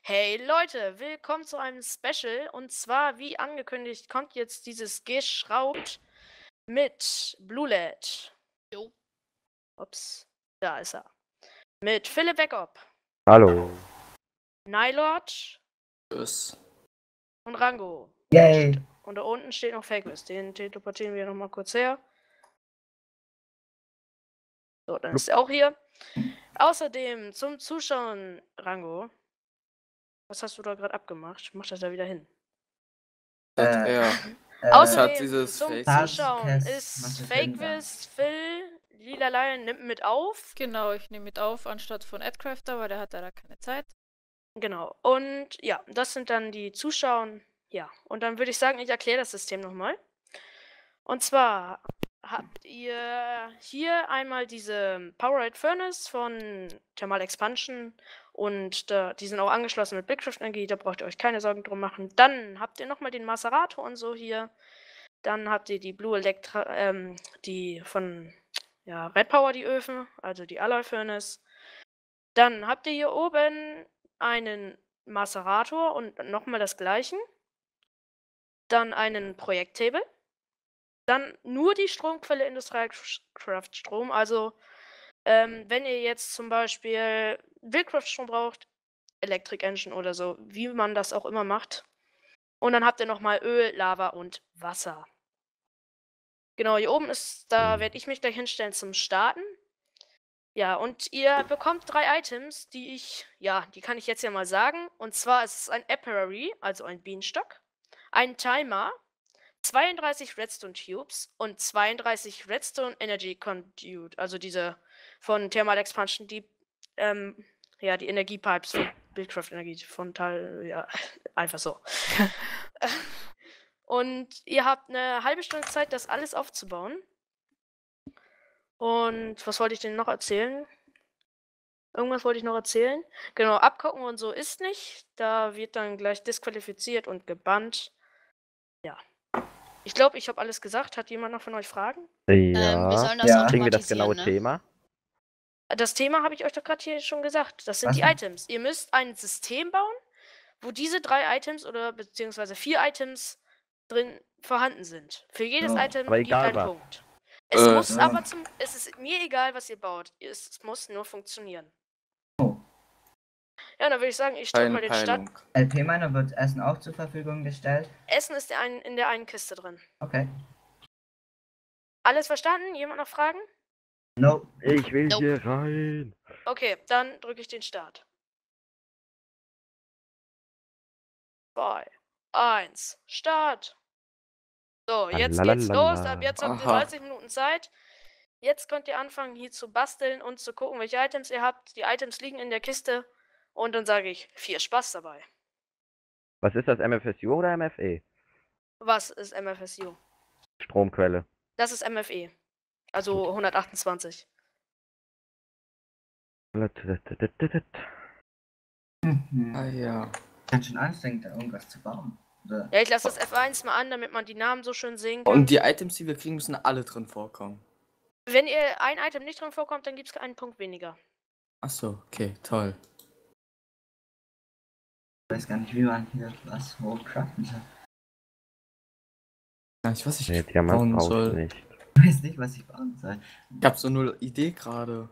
Hey Leute, willkommen zu einem Special. Und zwar, wie angekündigt, kommt jetzt dieses Geschraubt mit Blue LED. Jo. Ups, da ist er. Mit Philipp Weckup, Hallo. Nylord Tschüss. und Rango. Yay! Und da unten steht noch Fakeless. Den teleportieren wir nochmal kurz her. So, dann ist er auch hier. Außerdem zum Zuschauen, Rango. Was hast du da gerade abgemacht? Mach das da wieder hin. Ja. Außerdem dieses zum Fake- Zuschauen was ist ist denn Fakewiz, Phil, Lila Lion nimmt mit auf. Genau, ich nehme mit auf anstatt von Adcrafter, weil der hat leider keine Zeit. Genau. Und ja, das sind dann die Zuschauer. Ja, und dann würde ich sagen, ich erkläre das System nochmal. Und zwar habt ihr hier einmal diese Powerade Furnace von Thermal Expansion und die sind auch angeschlossen mit Bigcraft Energie, da braucht ihr euch keine Sorgen drum machen. Dann habt ihr nochmal den Macerator und so hier. Dann habt ihr die Blue Electra, die von Red Power, die Öfen, also die Alloy Furnace. Dann habt ihr hier oben einen Macerator und nochmal das gleiche. Dann einen Projekttable. Dann nur die Stromquelle Industrial Craft Strom. Also, wenn ihr jetzt zum Beispiel Wildcraft Strom braucht, Electric Engine oder so, wie man das auch immer macht. Und dann habt ihr nochmal Öl, Lava und Wasser. Genau, hier oben ist, da werde ich mich gleich hinstellen zum Starten. Ja, und ihr bekommt 3 Items, die kann ich jetzt ja mal sagen. Und zwar ist es ein Apiary, also ein Bienenstock, ein Timer, 32 Redstone Tubes und 32 Redstone Energy Conduit, also diese von Thermal Expansion, die Energiepipes von Buildcraft Energie von Teil, einfach so. Und ihr habt eine halbe Stunde Zeit, das alles aufzubauen. Und was wollte ich denn noch erzählen? Irgendwas wollte ich noch erzählen. Genau, abgucken und so ist nicht. Da wird dann gleich disqualifiziert und gebannt. Ja. Ich glaube, ich habe alles gesagt. Hat jemand noch von euch Fragen? Wir Ja. sollen das Ja. Kriegen wir das genaue automatisieren, ne? Thema? Das Thema habe ich euch doch gerade hier schon gesagt. Das sind Was die denn? Items. Ihr müsst ein System bauen, wo diese 3 Items oder beziehungsweise 4 Items drin vorhanden sind. Für jedes Oh, Item aber gibt egal einen was. Punkt. Es muss so. aber es ist mir egal, was ihr baut. Es muss nur funktionieren. Oh. Ja, dann würde ich sagen, ich drücke mal Keine den Start. Peilung. LP-Miner wird Essen auch zur Verfügung gestellt. Essen ist in der einen Kiste drin. Okay. Alles verstanden? Jemand noch Fragen? No. Ich will Nope. hier rein. Okay, dann drücke ich den Start. 2, 1, Start. So, jetzt geht's los. Ab jetzt habt ihr Aha. 30 Minuten Zeit. Jetzt könnt ihr anfangen, hier zu basteln und zu gucken, welche Items ihr habt. Die Items liegen in der Kiste. Und dann sage ich, viel Spaß dabei. Was ist das, MFSU oder MFE? Was ist MFSU? Stromquelle. Das ist MFE. Also 128. Ah ja. Ganz schön anstrengend, da irgendwas zu bauen. Oder? Ja, ich lasse das F1 mal an, damit man die Namen so schön sehen kann. Und die Items, die wir kriegen, müssen alle drin vorkommen. Wenn ihr ein Item nicht drin vorkommt, dann gibt es einen Punkt weniger. Achso, okay, toll. Ich weiß gar nicht, wie man hier was hochcraften soll. Ich weiß nicht, Nee, was ich Diamant bauen brauchst du soll. nicht. Ich weiß nicht, was ich bauen soll. Ich hab so null Idee gerade.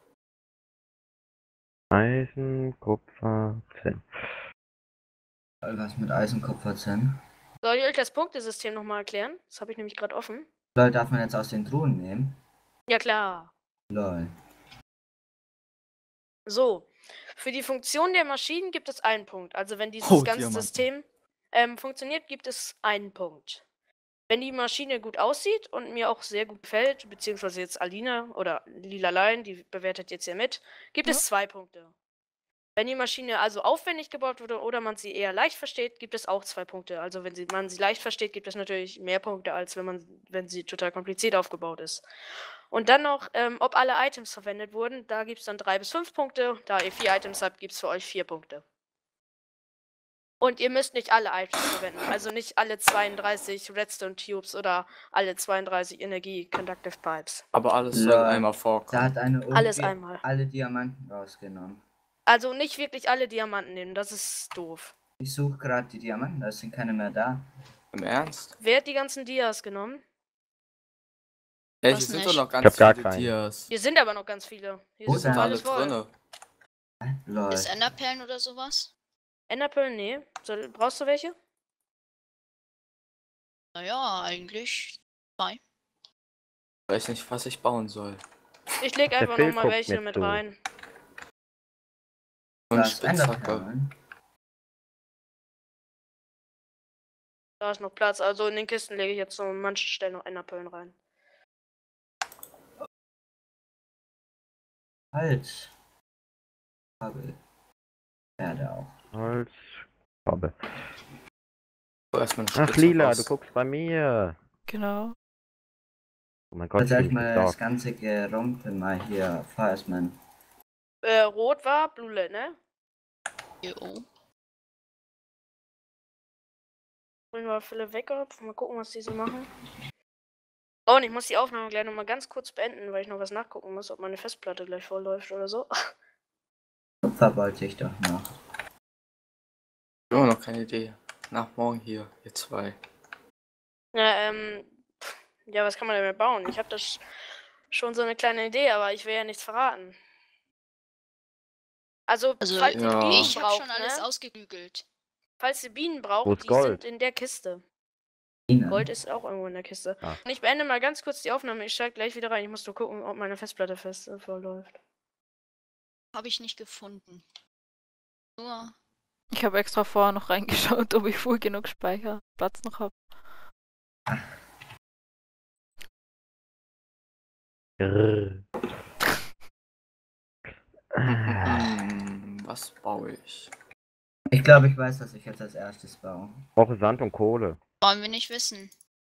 Eisen, Kupfer, Zinn. Was mit Eisen, Kupfer, Zinn. Soll ich euch das Punktesystem nochmal erklären? Das habe ich nämlich gerade offen. Lol, darf man jetzt aus den Truhen nehmen? Ja, klar. Lol. So, für die Funktion der Maschinen gibt es einen Punkt. Also wenn dieses Oh, ganze Diamanten. System funktioniert, gibt es einen Punkt. Wenn die Maschine gut aussieht und mir auch sehr gut gefällt, beziehungsweise jetzt Alina oder Lila Lion, die bewertet jetzt hier mit, gibt es 2 Punkte. Wenn die Maschine also aufwendig gebaut wurde oder man sie eher leicht versteht, gibt es auch 2 Punkte. Also wenn man sie leicht versteht, gibt es natürlich mehr Punkte, als wenn sie total kompliziert aufgebaut ist. Und dann noch, ob alle Items verwendet wurden, da gibt es dann 3 bis 5 Punkte. Da ihr 4 Items habt, gibt es für euch 4 Punkte. Und ihr müsst nicht alle Items verwenden. Also nicht alle 32 Redstone Tubes oder alle 32 Energie Conductive Pipes. Aber alles soll Lol. einmal Da vorkommen. hat eine Alles irgendwie einmal. alle Diamanten rausgenommen. Also nicht wirklich alle Diamanten nehmen, das ist doof. Ich suche gerade die Diamanten, da sind keine mehr da. Im Ernst? Wer hat die ganzen Dias genommen? Ja, hier Was sind nicht? doch noch Ich ganz hab gar viele keinen. Dias. Hier sind aber noch ganz viele. Hier Wo ist sind noch Alle alles voll. drinne. Lol. Ist Enderperlen oder sowas? Enderpearl, nee. Brauchst du welche? Naja, eigentlich 2. Weiß nicht, was ich bauen soll. Ich leg Der einfach Phil noch mal guckt welche mir mit zu. rein. Und Das Spitzhacke. Enderperlen. Da ist noch Platz. Also in den Kisten lege ich jetzt so an manchen Stellen noch Enderpearlen rein. Halt. Kabel. Erde auch. Holz. Kabel. So, erstmal eine Ach, Spitze Lila, raus. du guckst bei mir. Genau. Oh mein Gott, Jetzt ich bin erstmal nicht das da. ganze Gerumpel mal hier. Fahr erstmal. Rot war Blue Light, ne? Jo. Holen wir Philipp weg ab. Mal gucken, was die so machen. Oh, und ich muss die Aufnahme gleich noch mal ganz kurz beenden, weil ich noch was nachgucken muss, ob meine Festplatte gleich voll läuft oder so. Kupfer wollte ich doch noch. Immer noch keine Idee. Nach morgen hier, ihr zwei. Ja, ja, was kann man denn mehr bauen? Ich habe das schon so eine kleine Idee, aber ich will ja nichts verraten. Also, Also, falls ihr ja. Bienen Ich habe braucht, schon alles ne? ausgeklügelt. Falls ihr Bienen Wo braucht, ist die Gold? sind in der Kiste. Bienen. Gold ist auch irgendwo in der Kiste. Ah. Und ich beende mal ganz kurz die Aufnahme. Ich schalte gleich wieder rein. Ich muss nur gucken, ob meine Festplatte fest voll Habe ich nicht gefunden. Nur. Ich habe extra vorher noch reingeschaut, ob ich wohl genug Speicherplatz noch habe. Grrr. Was baue ich? Ich glaube, ich weiß, was ich jetzt als erstes baue. Brauche Sand und Kohle. Wollen wir nicht wissen.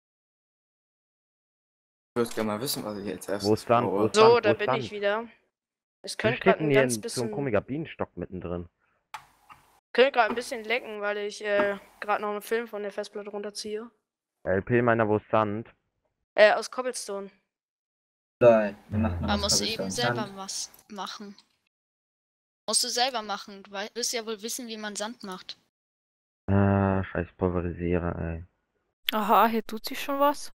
Ich würde gerne mal wissen, was ich jetzt erst Wo ist Sand? Wo baue. ist So, Sand? da Wo ist bin Sand? ich wieder. Es Wie könnte steht gerade denn ein hier ganz so ein bisschen, komischer Bienenstock mittendrin? könnte gerade ein bisschen lecken, weil ich gerade noch einen Film von der Festplatte runterziehe. LP meiner, wo ist Sand? Aus Cobblestone. Lol, wie macht man Man das muss eben Cobblestone? selber Sand? was machen. Musst du selber machen. Du wirst ja wohl wissen, wie man Sand macht. Scheiß Pulverisierer, ey. Aha, hier tut sich schon was.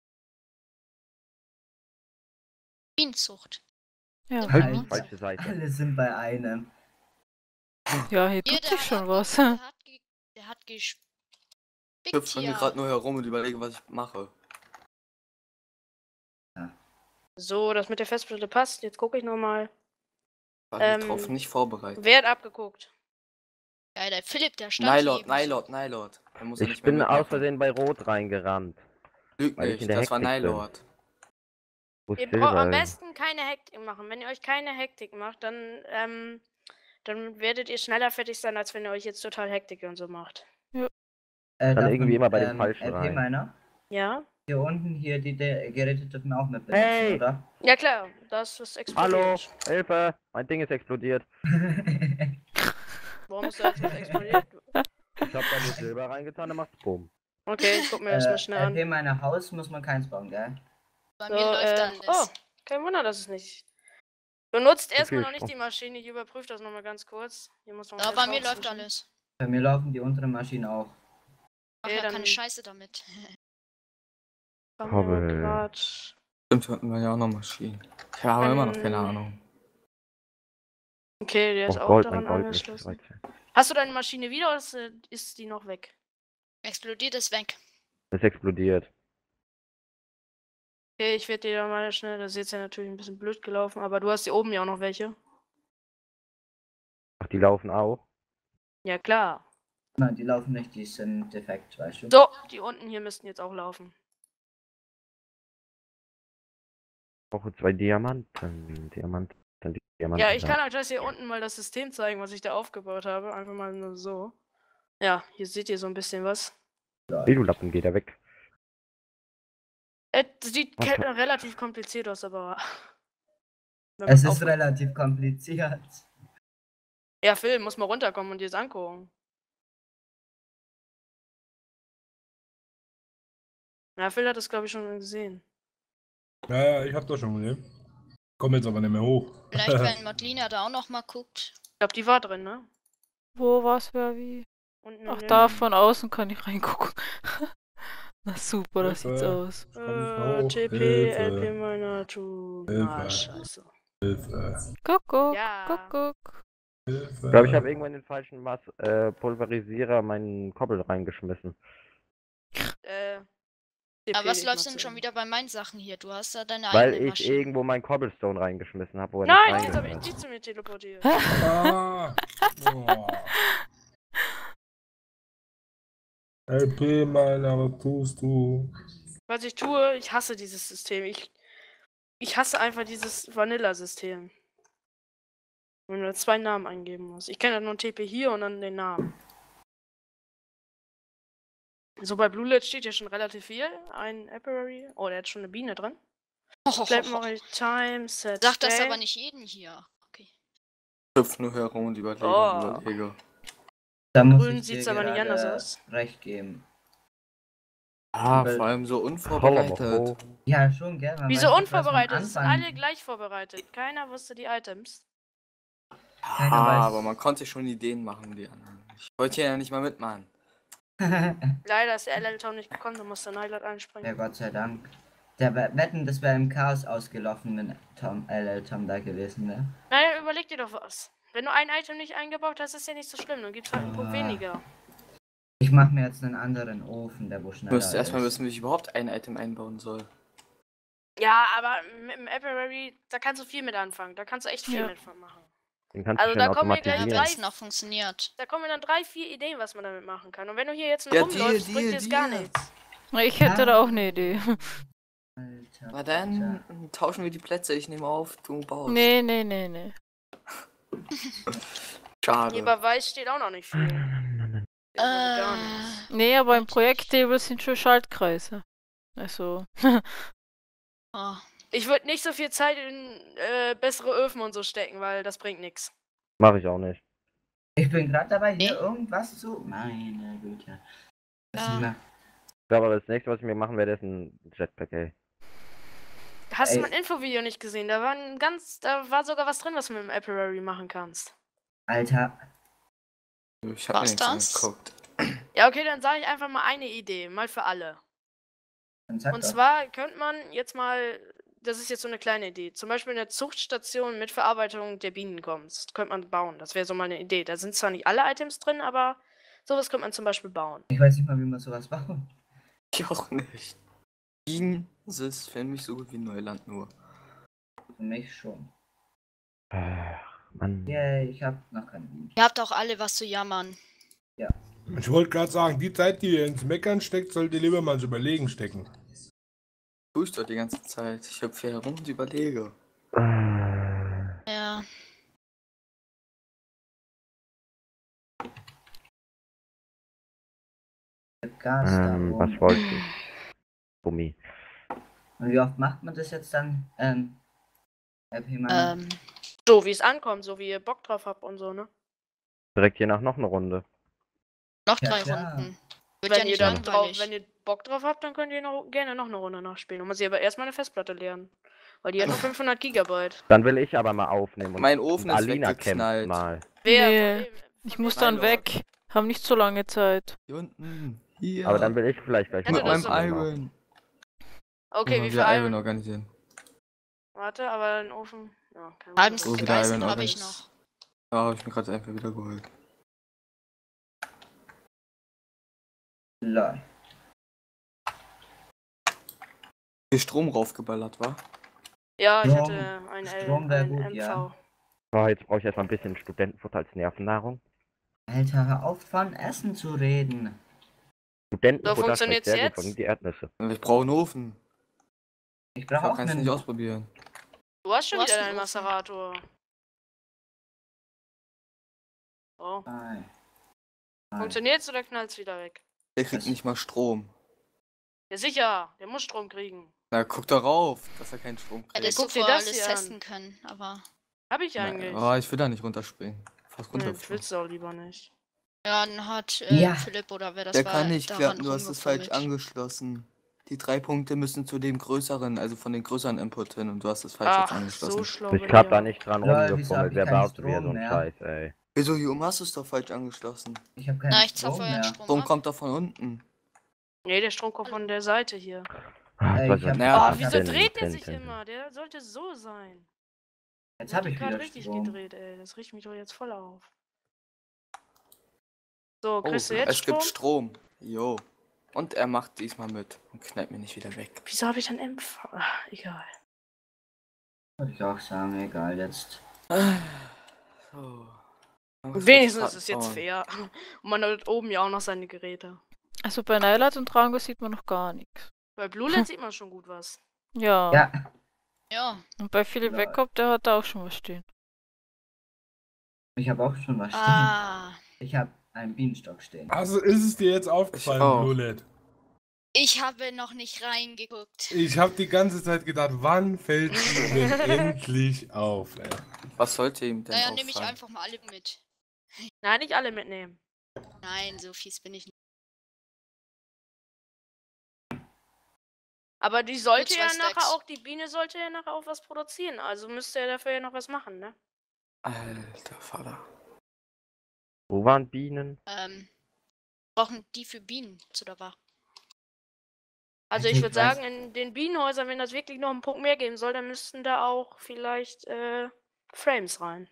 Bienenzucht. Ja, Immer Halt, Bienenzucht. falsche Seite. Alle sind bei einem. ja hier Hier, tut sich schon was. Der hat gespickt Ich hüpfe hier hier. gerade nur herum und überlege, was ich mache. So, das mit der Festplatte passt. Jetzt gucke ich nochmal. War drauf nicht vorbereitet. Wer hat abgeguckt? Ja, der Philipp, der stand Nylord, eben so. Nylord, Nylord. Der muss ja Ich nicht mehr bin mitmachen. aus Versehen bei Rot reingerannt. Lügt weil ich nicht, in der das war Hektik bin. Nylord. Wo ist Ihr braucht Silber, am ey? besten keine Hektik machen. Wenn ihr euch keine Hektik macht, dann werdet ihr schneller fertig sein, als wenn ihr euch jetzt total Hektik und so macht. Dann irgendwie immer bei dem Falschen LP rein. meiner? Ja? Hier unten, hier, die Geräte dürfen auch mit benutzen, Hey! oder? Ja klar, das ist Hallo, explodiert. Hilfe! Mein Ding ist explodiert. Warum ist das jetzt explodiert? Ich hab da nur Silber reingetan, dann macht's bumm. Okay, ich guck mir das mal schnell an. LP meiner Haus muss man keins bauen, gell? Bei So, mir läuft alles. Oh, kein Wunder, dass es nicht. Benutzt erstmal viel noch nicht Strom. die Maschine, ich überprüfe das nochmal ganz kurz. Hier muss noch Ja, ein bei mir Schlauch läuft zwischen. alles. Bei mir laufen die unteren Maschinen auch. Mach Okay, ja dann- keine Scheiße damit. Haben wir Kabel. grad- Stimmt, hatten wir ja auch noch Maschinen. Ich habe immer noch keine Ähm, Ahnung. Okay, der ist Oh, auch Gold, daran mein Gold nicht. angeschlossen. Hast du deine Maschine wieder oder ist die noch weg? Explodiert ist weg. Ist explodiert. Okay, ich werde dir da mal schnell, das ist jetzt ja natürlich ein bisschen blöd gelaufen, aber du hast hier oben ja auch noch welche. Ach, die laufen auch. Ja klar. Nein, die laufen nicht, die sind defekt, weißt du? So, die unten hier müssten jetzt auch laufen. Brauche 2 Diamanten. Diamanten. Ja, ich kann euch das hier unten mal das System zeigen, was ich da aufgebaut habe. Einfach mal nur so. Ja, hier seht ihr so ein bisschen was. Wie du Lappen, geht er weg. Das sieht Okay. relativ kompliziert aus, aber. wenn Es man ist auf- relativ kompliziert. Ja, Phil, muss mal runterkommen und dir das angucken. Ja, Phil hat das, glaube ich, schon gesehen. Ja, ich hab das schon gesehen. Komm jetzt aber nicht mehr hoch. Vielleicht, wenn Madlina da auch noch mal guckt. glaube, die war drin, ne? Wo war's, wer wie? Unten Ach, in da dem- von außen kann ich reingucken. Na super, das sieht's Hilfe. aus. TP, Hilfe. LP meiner to. Na, Hilfe. scheiße. Hilfe. Kuckuck, Ja. Kuckuck. Hilfe. Ich glaube, ich habe irgendwo in den falschen Pulverisierer meinen Kobbel reingeschmissen. TP, Aber was ich läufst mach's denn schon eben. wieder bei meinen Sachen hier? Du hast da deine Weil eigenen ich Maschinen. irgendwo meinen Cobblestone reingeschmissen habe, wo er Nein, nicht jetzt habe ich reingehört. die zu mir teleportiert. Ah. Oh. LP, meiner, was tust du? Was ich tue, ich hasse dieses System. Ich hasse einfach dieses Vanilla-System. Wenn man 2 Namen eingeben muss. Ich kenne ja nur ein TP hier und dann den Namen. So, bei BlueLed steht ja schon relativ viel. Ein Apiary. Oh, der hat schon eine Biene drin. Vielleicht mache ich Time, Set. Sag das Day. aber nicht jeden hier. Okay. Hüpf nur herum und überlege Oh. und überlege. Da muss Grün ich dir sieht's aber nicht gerade anders aus. recht geben. Ah, Weil- vor allem so unvorbereitet. Ja, schon gerne. Wieso unvorbereitet? Es sind alle gleich vorbereitet. Keiner wusste die Items. Keiner Ah, weiß. aber man konnte schon Ideen machen, die anderen. Ich wollte hier ja nicht mal mitmachen. Leider ist der LL Tom nicht gekommen, da musste Nylat einspringen. Ja, Gott sei Dank. Der Wetten, das wäre im Chaos ausgelaufen, wenn LL Tom da gewesen wäre. Naja, überleg dir doch was. Wenn du ein Item nicht eingebaut hast, ist ja nicht so schlimm. Dann gibt's halt einen Punkt Ah. weniger. Ich mache mir jetzt einen anderen Ofen, der wo Ich schneller müsste erstmal ist. wissen, wie ich überhaupt ein Item einbauen soll. Ja, aber mit dem Apiary, da kannst du viel mit anfangen. Da kannst du echt viel Ja. mitmachen. Den kannst Also du da schön kommen wir gleich Ja, automatisieren. wenn es noch funktioniert. Da kommen dann 3, 4 Ideen, was man damit machen kann. Und wenn du hier jetzt Ja, rumläufst, dir, bringt dir das gar dir. nichts. Ich hätte da auch eine Idee. Alter, Na dann tauschen wir die Plätze. Ich nehme auf, du baust. Nee. Schade. Hier Weiß steht auch noch nicht viel. Gar nichts. Nee, aber im Projekttable sind schon Schaltkreise. Also. Oh. Ich würde nicht so viel Zeit in bessere Öfen und so stecken, weil das bringt nichts. Mache ich auch nicht. Ich bin gerade dabei, hier Nee. irgendwas zu. Meine Güte. Das Ja. ist mir- Ich glaube, aber das nächste, was ich mir machen werde, ist ein Jetpack, ey. Hast du Ey. mein Infovideo nicht gesehen? Da war sogar was drin, was du mit dem Apiary machen kannst. Alter, Ich habe mir Was nichts das? angeguckt. Ja, okay, dann sage ich einfach mal eine Idee, mal für alle. dann sag Und doch. zwar könnte man jetzt mal, das ist jetzt so eine kleine Idee, zum Beispiel eine Zuchtstation mit Verarbeitung der Bienenkoms. Könnte man bauen, das wäre so mal eine Idee. Da sind zwar nicht alle Items drin, aber sowas könnte man zum Beispiel bauen. Ich weiß nicht mal, wie man sowas baut. Ich auch nicht. Bienen ist für mich so gut wie Neuland nur. Für mich schon. Mann. Yay, ich hab noch keinen Bienen. Ihr habt auch alle was zu jammern. Ich wollte gerade sagen, die Zeit, die ihr ins Meckern steckt, sollt ihr lieber mal ins Überlegen stecken. Tue ich doch die ganze Zeit. Ich hüpfe hier herum und überlege. Ja. Gas da Was oben. wollte ich? Gummi. Und wie oft macht man das jetzt dann? Happy Man? So, wie es ankommt, so wie ihr Bock drauf habt und so, ne? Direkt hier nach noch eine Runde. Noch Ja, 3 klar. Runden. Wird Wenn ja ihr nicht dann drauf, langweilig. wenn ihr Bock drauf habt, dann könnt ihr gerne noch eine Runde nachspielen. Dann muss ich aber erstmal eine Festplatte leeren. Weil die hat nur 500 Gigabyte. Dann will ich aber mal aufnehmen. Mein Ofen und ist Alina weggeknallt. kämpft mal. Nee, Von Ich wem? muss dann Milo. weg. Haben nicht so lange Zeit. Hier unten. Hier. Aber dann will ich vielleicht gleich Hätte mit das meinem so- Iron. Okay, Mal wie viel wieder Iron Iron? organisieren. Warte, aber ein Ofen. Ja, kein Halben Problem. Oh, Stück wieder Eisen Iron habe ich Organs. noch. Ja, habe ich mir gerade einfach wieder geholt. Lol. Hier Strom raufgeballert, war? Ja, ich Strom- hatte ein Strom wär gut, MV. ja. Oh, jetzt brauche ich erstmal ein bisschen Studentenfutter als Nervennahrung. Alter, hör auf von Essen zu reden. Studentenfutter schmeckt funktioniert's sehr jetzt? gut von die Erdnüsse. Ich brauche einen Ofen. Ich brauche Ich auch kann es einen. nicht ausprobieren. Du hast schon Du hast wieder einen deinen Ofen. Macerator. Oh. Nein. Funktioniert's oder knallt's wieder weg? Der kriegt nicht mal Strom. Ja sicher, der muss Strom kriegen. Na, guck doch rauf, dass er keinen Strom Hättest kriegt. du guck dir vorher das alles hier an. testen können, aber. Hab ich eigentlich. Oh, ich will da nicht runterspringen. Fast Nee, runterfallen. willst du auch lieber nicht. Ja, dann hat Ja. Philipp oder wer das Der war. kann nicht daran klappen, du hast es falsch rumgefummelt. angeschlossen. Die 3 Punkte müssen zu dem größeren, also von den größeren Input hin und du hast es falsch jetzt Ach, angeschlossen. so schlau. Ich bin hab ich da auch. nicht dran Lol, wieso rumgefummelt. hab ich Wer keinen baut mir so Strom einen mehr? Scheiß, ey? Wieso, hier oben hast du es doch falsch angeschlossen. Ich habe keinen Na, ich Strom zapfe euren mehr. Strom Strom ab. kommt doch von unten. Nee, der Strom kommt von der Seite hier. Ah, Ey, weiß ich was hab- ich Ja, Oh, ich wieso denn, dreht der denn, sich denn. immer? Der sollte so sein. Jetzt Der hat habe ich gerade wieder richtig Strom. gedreht, ey. Das riecht mich doch jetzt voll auf. So, Oh, kriegst du jetzt es Strom? gibt Strom. Jo. Und er macht diesmal mit und knallt mir nicht wieder weg. Wieso habe ich dann MV? Ach, egal. Wollte ich auch sagen, egal jetzt. So. Wenigstens ist es jetzt fair. Und man hat oben ja auch noch seine Geräte. Also bei Nylat und Drango sieht man noch gar nichts. Bei Bluelet sieht man schon gut was. Ja. Ja, Ja. Und bei Philipp Ja. Weckhop, der hat da auch schon was stehen. ich habe auch schon was stehen. Ah. Ich habe einen Bienenstock stehen. Also ist es dir jetzt aufgefallen, Ich auch. Bluelet? Ich habe noch nicht reingeguckt. Ich habe die ganze Zeit gedacht, wann fällt es mir endlich auf, ey. Was sollte ihm denn Naja, nehme ich auffallen? einfach mal alle mit. Nein, nicht alle mitnehmen. Nein, so fies bin ich nicht. Aber die sollte Mit ja zwei nachher Stacks. auch, die Biene sollte ja nachher auch was produzieren. Also müsste er dafür ja noch was machen, ne? Alter Vater. Wo waren Bienen? Brauchen die für Bienen oder was? Also Ich ich würde weiß- sagen, in den Bienenhäusern, wenn das wirklich noch einen Punkt mehr geben soll, dann müssten da auch vielleicht Frames rein.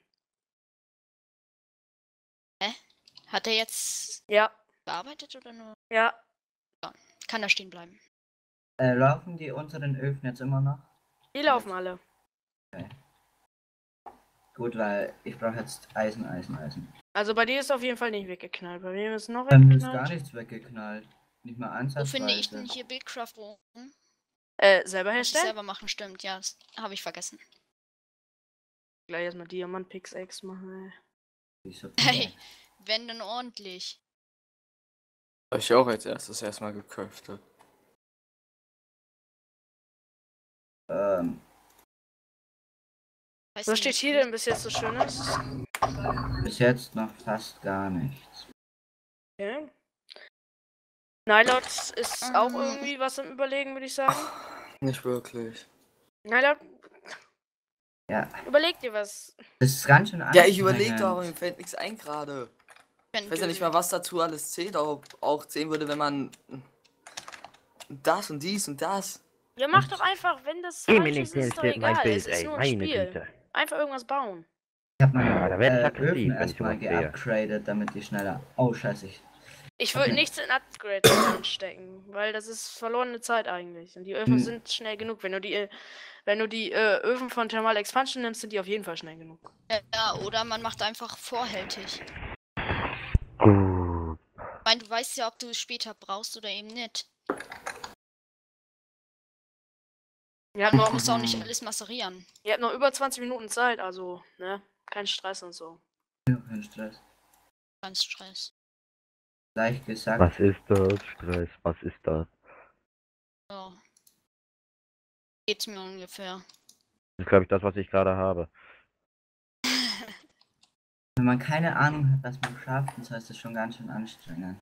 Hat er jetzt Ja, gearbeitet oder nur? ja. Kann da stehen bleiben. Laufen die unteren Öfen jetzt immer noch? Die laufen alle. Gut, weil ich brauche jetzt Eisen. Also bei dir ist auf jeden Fall nicht weggeknallt. Bei wem ist noch Bei mir ist gar weggeknallt? nichts weggeknallt. Nicht mal Wo ansatzweise. finde ich denn hier Buildcraft-Bogen? Selber Muss ich herstellen? selber machen, stimmt. Ja, das habe ich vergessen. Gleich erstmal Diamant-Pickaxe machen, ey. Wieso? Hey, wenn dann ordentlich. Hab ich auch als erstes erstmal gecraftet. Weiß Was nicht, steht hier denn bis jetzt so Schönes? Bis jetzt noch fast gar nichts. Okay. Nylot ist auch Mhm. irgendwie was im Überlegen, würde ich sagen. Nicht wirklich. Nylot, Ja, überleg dir was. das ist ganz schön Ja, anstrengend. ich überlege doch, aber mir fällt nichts ein gerade. Wenn Ich weiß ja du- nicht mal, was dazu alles zählt, ob auch zählen würde, wenn man das und dies und das. Ja, mach doch einfach, wenn das Geh mir falsch nicht ist, ist doch mein egal. Bild, Es ist ey. nur ein Meine Spiel. Güte. Einfach irgendwas bauen. Ich habe meine Ja, da werd ich aggressiv, Öfen wenn ich erstmal sowas sehe. geupgradet, damit die schneller... Oh, scheiße. Ich würde Okay. nichts in Upgrades anstecken, weil das ist verlorene Zeit eigentlich. Und die Öfen Hm. sind schnell genug. Wenn du die Öfen von Thermal Expansion nimmst, sind die auf jeden Fall schnell genug. Ja, oder man macht einfach vorhältig. Gut. Ich meine, du weißt ja, ob du es später brauchst oder eben nicht. Ihr habt Man noch, muss auch nicht alles masserieren. ihr habt noch über 20 Minuten Zeit, also, ne? Kein Stress und so. Kein Stress. Ganz Stress. Leicht gesagt. Was ist das? Stress, was ist das? So. Geht's mir ungefähr. Das ist, glaube ich, das, was ich gerade habe. Wenn man keine Ahnung hat, was man schafft, das heißt es schon ganz schön anstrengend.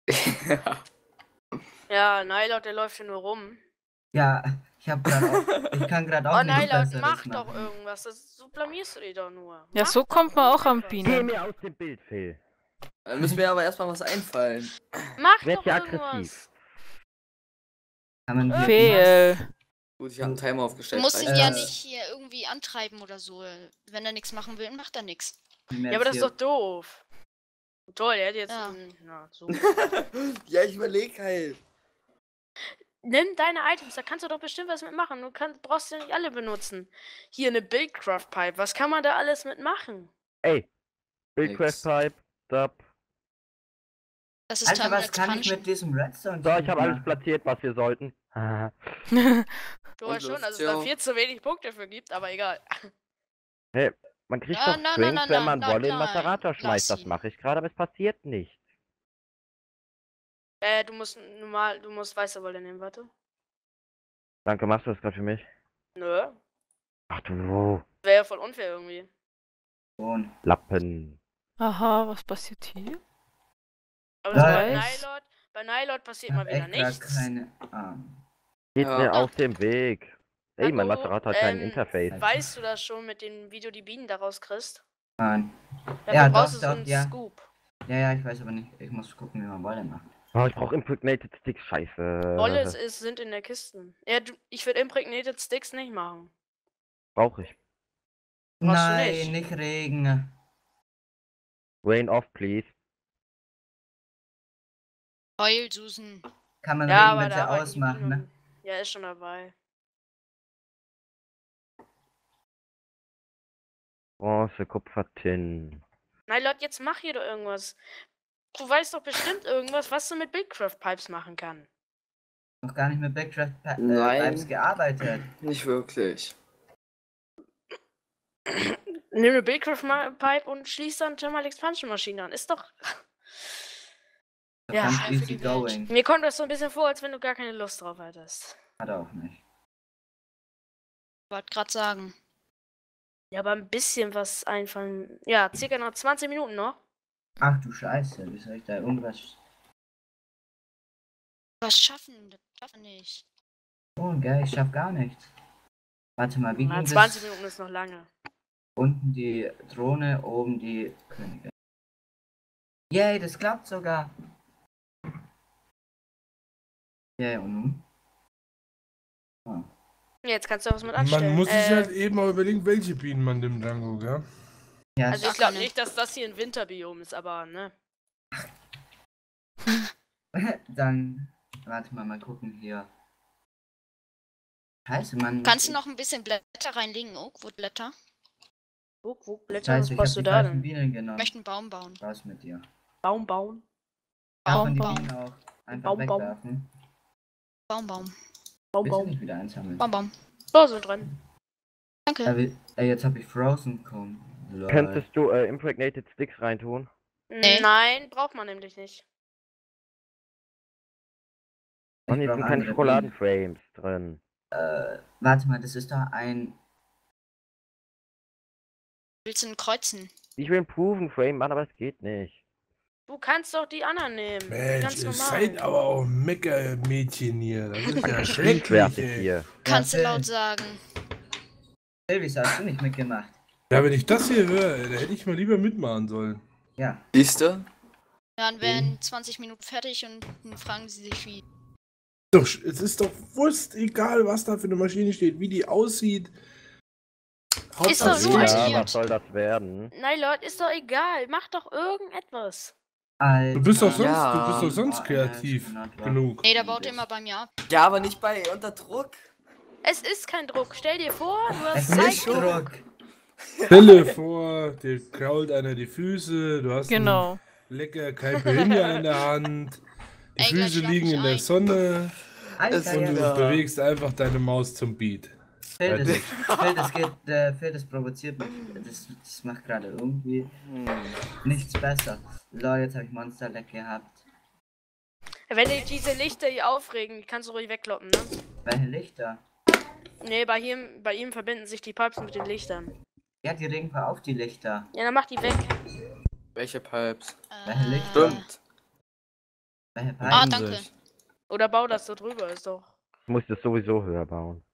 Ja, Nylot, der läuft hier nur rum. Ja, ich kann gerade auch Oh, nichts Nylot, Besseres mach machen. doch irgendwas. So blamierst du dich doch nur. Ja, Mach so doch kommt man auch am irgendwas. Bienen. Geh mir aus dem Bild, Phil. Dann müssen mir aber erstmal was einfallen. Mach Werd doch ja irgendwas. aggressiv. Kann man hier Fehl. Gut, ich habe einen Timer Du aufgestellt. musst ihn reicht ja das? nicht hier irgendwie antreiben oder so. Wenn er nichts machen will, macht er nichts. Ja, aber das ist doch doof. Toll, er hat jetzt. Ja. Na, so. Ja, ich überlege halt. Nimm deine Items, da kannst du doch bestimmt was mitmachen. Brauchst ja nicht alle benutzen. Hier eine Buildcraft Pipe, was kann man da alles mitmachen? Ey, Buildcraft Nix. Pipe, Dub. Das ist Alter, Thermal was kann ich Expansion. mit diesem Redstone So, ich habe alles machen? platziert, was wir sollten. Haha. Du Und weißt schon, dass es Luftio. da viel zu wenig Punkte für gibt, aber egal. Man kriegt Ja, doch nein, Strings, nein, wenn man nein, Wolle in nein, Macerator schmeißt. lass Das ihn. mache ich gerade, aber es passiert nicht. Du musst weiße Wolle nehmen, warte. Danke, machst du das gerade für mich? Nö. Ach du Wäre ja voll unfair irgendwie. Und Lappen. Aha, was passiert hier? Aber Ja, bei ich- Nylot passiert ich mal hab wieder echt grad nichts. keine Ahnung. Geht Ja. mir aus dem Weg. Ey, mein Marco, Maserati hat kein Interface. Weißt du das schon mit dem, wie du die Bienen daraus kriegst? Nein. Dafür Ja, brauchst doch, du so doch, einen ja. Scoop. Ja, ich weiß aber nicht. Ich muss gucken, wie man Wolle macht. Oh, ich brauche Impregnated Sticks, scheiße. Wolle sind in der Kiste. Ja, ich würde Impregnated Sticks nicht machen. Brauche ich. Brauchst du Nein, nicht. nicht Regen. Rain off, please. Heul, Susan. Kann man Ja, Regen aber bitte da arbeiten die ausmachen, ne? Bienen. Ja, ist schon dabei. Bronze, Kupfer, Tin. Nein, Leute, jetzt mach hier doch irgendwas. Du weißt doch bestimmt irgendwas, was du mit Buildcraft Pipes machen kann. Noch gar nicht mit Backdraft Nein. Pipes gearbeitet. Nicht wirklich. Nimm eine Buildcraft Pipe und schließ dann Thermal Expansion Maschine an. Ist doch. Ja, Ganz für easy die Welt. going. Mir kommt das so ein bisschen vor, als wenn du gar keine Lust drauf hattest. Hat er auch nicht. Wollte gerade sagen. Ja, aber ein bisschen was einfallen. Ja, circa noch 20 Minuten noch. Ach du Scheiße, wie soll ich da irgendwas... Was schaffen? Das schaffen wir nicht. Oh, geil, ich schaff gar nichts. Warte mal, wie Ja, ging 20 das? Minuten ist noch lange. Unten die Drohne, oben die Königin. Yay, das klappt sogar. Yay, und nun? Oh. Jetzt kannst du was mit anstellen. Man muss sich halt eben auch überlegen, welche Bienen man nimmt, Django, gell? Ja, Also ich Ach, glaube keine. nicht, dass das hier ein Winterbiom ist, aber ne. dann... Warte mal gucken hier. Scheiße, Mann. Kannst du noch ein bisschen Blätter reinlegen, Oakwood-Blätter? Wo Blätter, was Scheiße, ich hab brauchst du die da falschen denn? Bienen Ich genommen. möchte einen Baum bauen. Raus mit dir. Baum bauen. Darf man die Baum. Bienen auch einfach Baum. wegwerfen? Baum, Baum. Baum Willst du bauen. nicht wieder einsammeln? Baum, Baum. So sind drin. Danke. Jetzt hab ich Frozen Cone. Lol. Könntest du Impregnated Sticks reintun? Nee. Nein, braucht man nämlich nicht. Und Ich hier brauch sind keine andere Schokoladenframes drin. Bienen. Warte mal, das ist doch ein... Willst du einen kreuzen? Ich will einen Proven Frame machen, aber es geht nicht. Du kannst doch die anderen nehmen. Die Mensch, ganz ihr normal. seid aber auch Meckermädchen hier. Das ist ja schrecklich, Schwertig ey. hier. Kannst du Phil. laut sagen. Phil, wieso hast du nicht mitgemacht? Ja, wenn ich das hier höre, da hätte ich mal lieber mitmachen sollen. Ja. Siehste? Dann wären 20 Minuten fertig und dann fragen sie sich wie. Doch, es ist doch wurscht, egal was da für eine Maschine steht, wie die aussieht. Ist doch Hauptsache, nur es ein- Ja, geht. was soll das werden? Nein, Leute, ist doch egal. Mach doch irgendetwas. Alter. Du bist doch sonst, Ja. du bist doch sonst kreativ genug. Nee, der baut immer bei mir ab. Ja, aber nicht bei unter Druck. Es ist kein Druck. Stell dir vor, du Es hast ist Zeit. Druck. Stelle vor, dir krault einer die Füße, du hast Genau. einen lecker Caipirinha in der Hand, die Ey, gleich Füße schlaf liegen ich in der ein. Sonne Alter, und du Ja. bewegst einfach deine Maus zum Beat. Phil, das provoziert mich. Das macht gerade irgendwie nichts besser. So, jetzt habe ich Monster-Leck gehabt. Wenn dich diese Lichter hier aufregen, die kannst du ruhig wegkloppen, ne? Welche Lichter? Nee, bei ihm verbinden sich die Pipes mit den Lichtern. Ja, die regen voll auf die Lichter. Ja, dann mach die weg. Welche Pipes? Welche Lichter? Stimmt. Welche Ah, Pipes? danke. Oder bau das so drüber, ist doch. Du musst es sowieso höher bauen.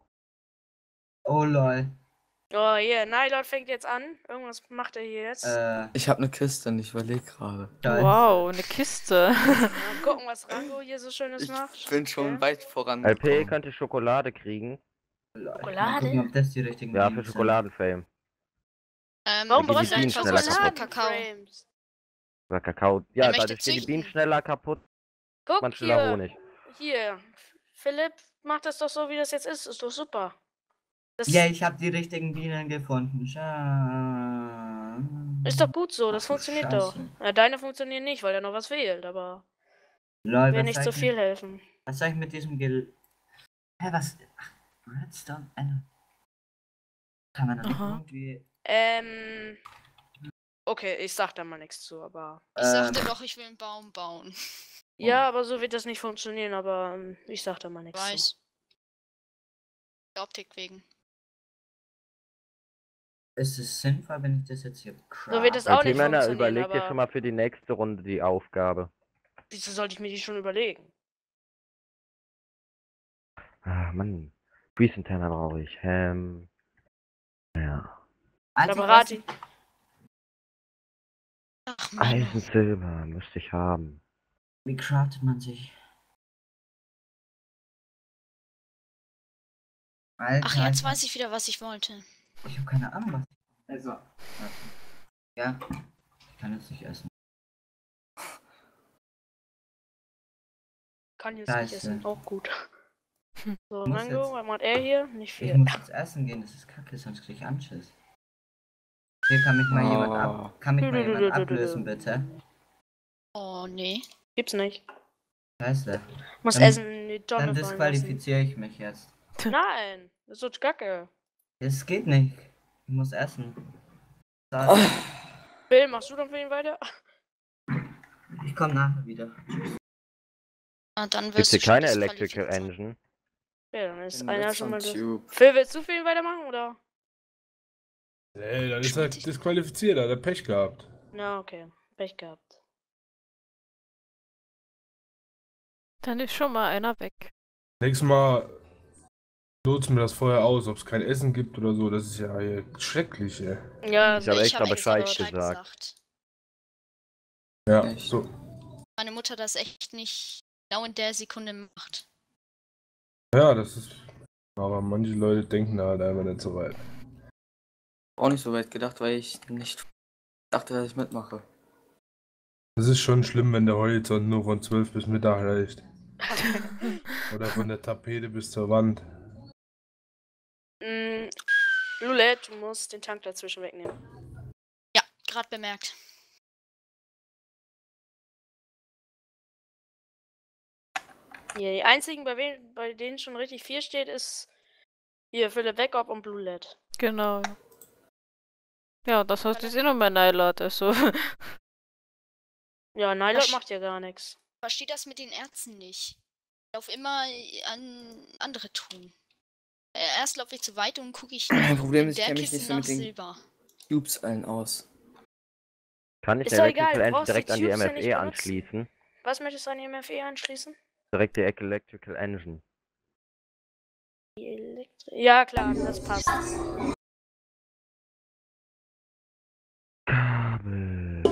Oh lol. Oh, hier, Nylon fängt jetzt an. Irgendwas macht er hier jetzt. Ich habe eine Kiste und ich überlege gerade. Scheiße. Wow, eine Kiste. Mal gucken, was Rango hier so Schönes Ich macht. bin schon Okay. weit voran. LP könnte Schokolade kriegen. Lol. Schokolade? Mal gucken, ob das die richtigen Ja, Bienen für sind. Schokoladenfame. Warum Dann gehen brauchst die du Bienen eigentlich schneller kaputt. Schokoladenframes? Oder Kakao. Ja, Er möchte dadurch gehen die Bienen züchten. schneller kaputt. Guck Man schneller hier. Honig. Hier. Philipp, mach das doch so, wie das jetzt ist. Ist doch super. Das Ja, ich habe die richtigen Bienen gefunden. ist doch gut so. Das Ach du funktioniert Scheiße. doch. Ja, deine funktionieren nicht, weil da noch was fehlt, aber Lol, will was nicht soll so ich viel helfen. Was soll ich mit diesem Hä, was? Ach, Redstone? Kann man da nicht Aha. irgendwie... Okay, ich sag da mal nichts zu, aber. Ich sagte doch, ich will einen Baum bauen. Ja, aber so wird das nicht funktionieren, aber ich sag da mal nichts zu. Weiß. Der Optik wegen. Ist es sinnvoll, wenn ich das jetzt hier So wird das auch LP nicht Männer, funktionieren, überleg dir aber schon mal für die nächste Runde die Aufgabe. wieso sollte ich mir die schon überlegen? Ah, Mann. Grease-Interner brauche ich. Ja. Einzig, Aber was Rati. Ach, Menno. Eisen, Silber müsste ich haben. Wie craftet man sich? Alter, Ach, jetzt weiß ich wieder, was ich wollte. ich habe keine Ahnung, was. Also. Warte. Ja, ich kann jetzt nicht essen. Kann jetzt Scheiße. nicht essen. Auch gut. So, Muss Rango, jetzt- was macht er hier? Nicht Ich viel. muss jetzt essen gehen, das ist kacke, sonst krieg ich Anschiss. Hier kann mich mal jemand ablösen, bitte. Oh, nee. Gibt's nicht. Scheiße. Muss Dann- Essen in die Tonne Dann fallen lassen. disqualifiziere ich mich jetzt. Nein, das ist so kacke. Es geht nicht. Ich muss essen. Oh, Bill, machst du dann für ihn weiter? Ich komme nachher wieder. Ah, dann Gibt's wirst hier du schon keine Electrical disqualifiziert. Engine? Ja, dann ist bin einer jetzt schon am mal das. Tube. Phil, willst du für ihn weitermachen, oder? Ey, dann ist er disqualifiziert, hat er Pech gehabt. Na, okay. Pech gehabt. Dann ist schon mal einer weg. Nächstes Mal lotsen wir das vorher aus, ob es kein Essen gibt oder so. Das ist ja hier schrecklich, ey. Ja, Ich habe Ich extra hab Bescheid Bescheid gesagt. Ja, Echt? so. Meine Mutter das echt nicht genau in der Sekunde macht. Ja, das ist. Aber manche Leute denken da halt einfach nicht so weit. Auch nicht so weit gedacht, weil ich nicht dachte, dass ich mitmache. Das ist schon schlimm, wenn der Horizont nur von 12 bis Mittag reicht. Oder von der Tapete bis zur Wand. Lulette, du musst den Tank dazwischen wegnehmen. Ja, gerade bemerkt. Hier, die einzigen, bei denen schon richtig viel steht, ist hier Philipp Backup und Blue LED. Genau. Ja, das heißt, die sind nur mehr Nylot, also. Ja, Nylot Was- macht ja gar nichts. Verstehe das mit den Ärzten nicht. Ich laufe immer an andere tun. Erst laufe ich zu weit und gucke ich Mein Problem in ist, ich der kenne mich Kiste nicht so nach mit den Silber. Cubes allen aus. Kann ich Ist die doch Electrical egal, du Engine brauchst die direkt an die Tubes ja nicht MFE benutzen. anschließen? Was möchtest du an die MFE anschließen? Direkt die Electrical Engine. Ja, klar, das passt. Kabel.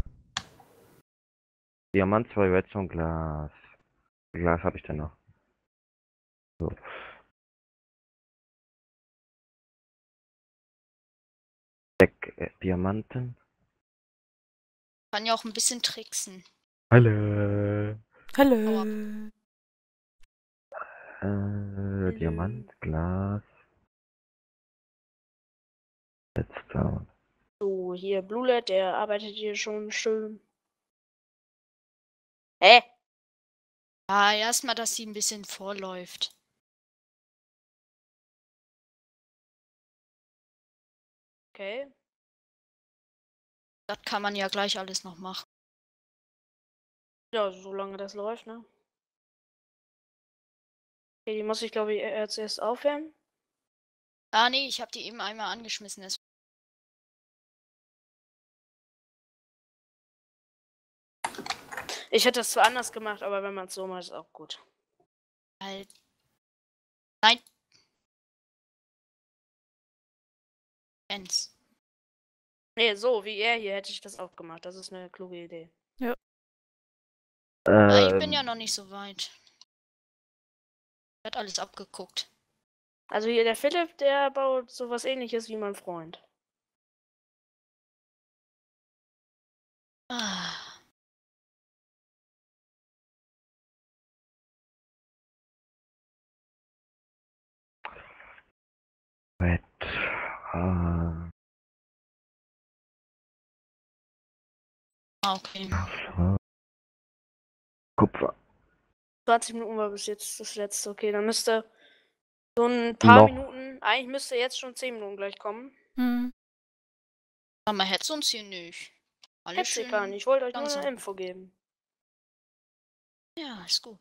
Diamant, 2 Redstone, Glas. Wie viel Glas habe ich denn noch? So. Diamanten. Kann ja auch ein bisschen tricksen. Hallo. Hallo. Diamant, Glas. Redstone. So, hier Blue LED, der arbeitet hier schon schön. Hä? Ja, erstmal, dass sie ein bisschen vorläuft. Okay. Das kann man ja gleich alles noch machen. Ja, solange das läuft, ne? Okay, die muss ich, glaube ich, zuerst aufwärmen. Ah, nee, ich habe die eben einmal angeschmissen. Ich hätte das zwar anders gemacht, aber wenn man es so macht, ist auch gut. Halt. Nein. Jens. Nee, so wie er hier hätte ich das auch gemacht. Das ist eine kluge Idee. Ich bin ja noch nicht so weit. Hat alles abgeguckt. Also hier der Philipp, der baut sowas ähnliches wie mein Freund. Ah. Red. Okay. Kupfer. 20 Minuten war bis jetzt das letzte. Okay, dann müsste so ein paar Noch. Minuten. Eigentlich müsste jetzt schon 10 Minuten gleich kommen. Hm. Aber man hätte uns hier nicht. Alles Hätte schön. ich gar nicht. Ich wollte euch nur langsam. eine Info geben. Ja, ist gut.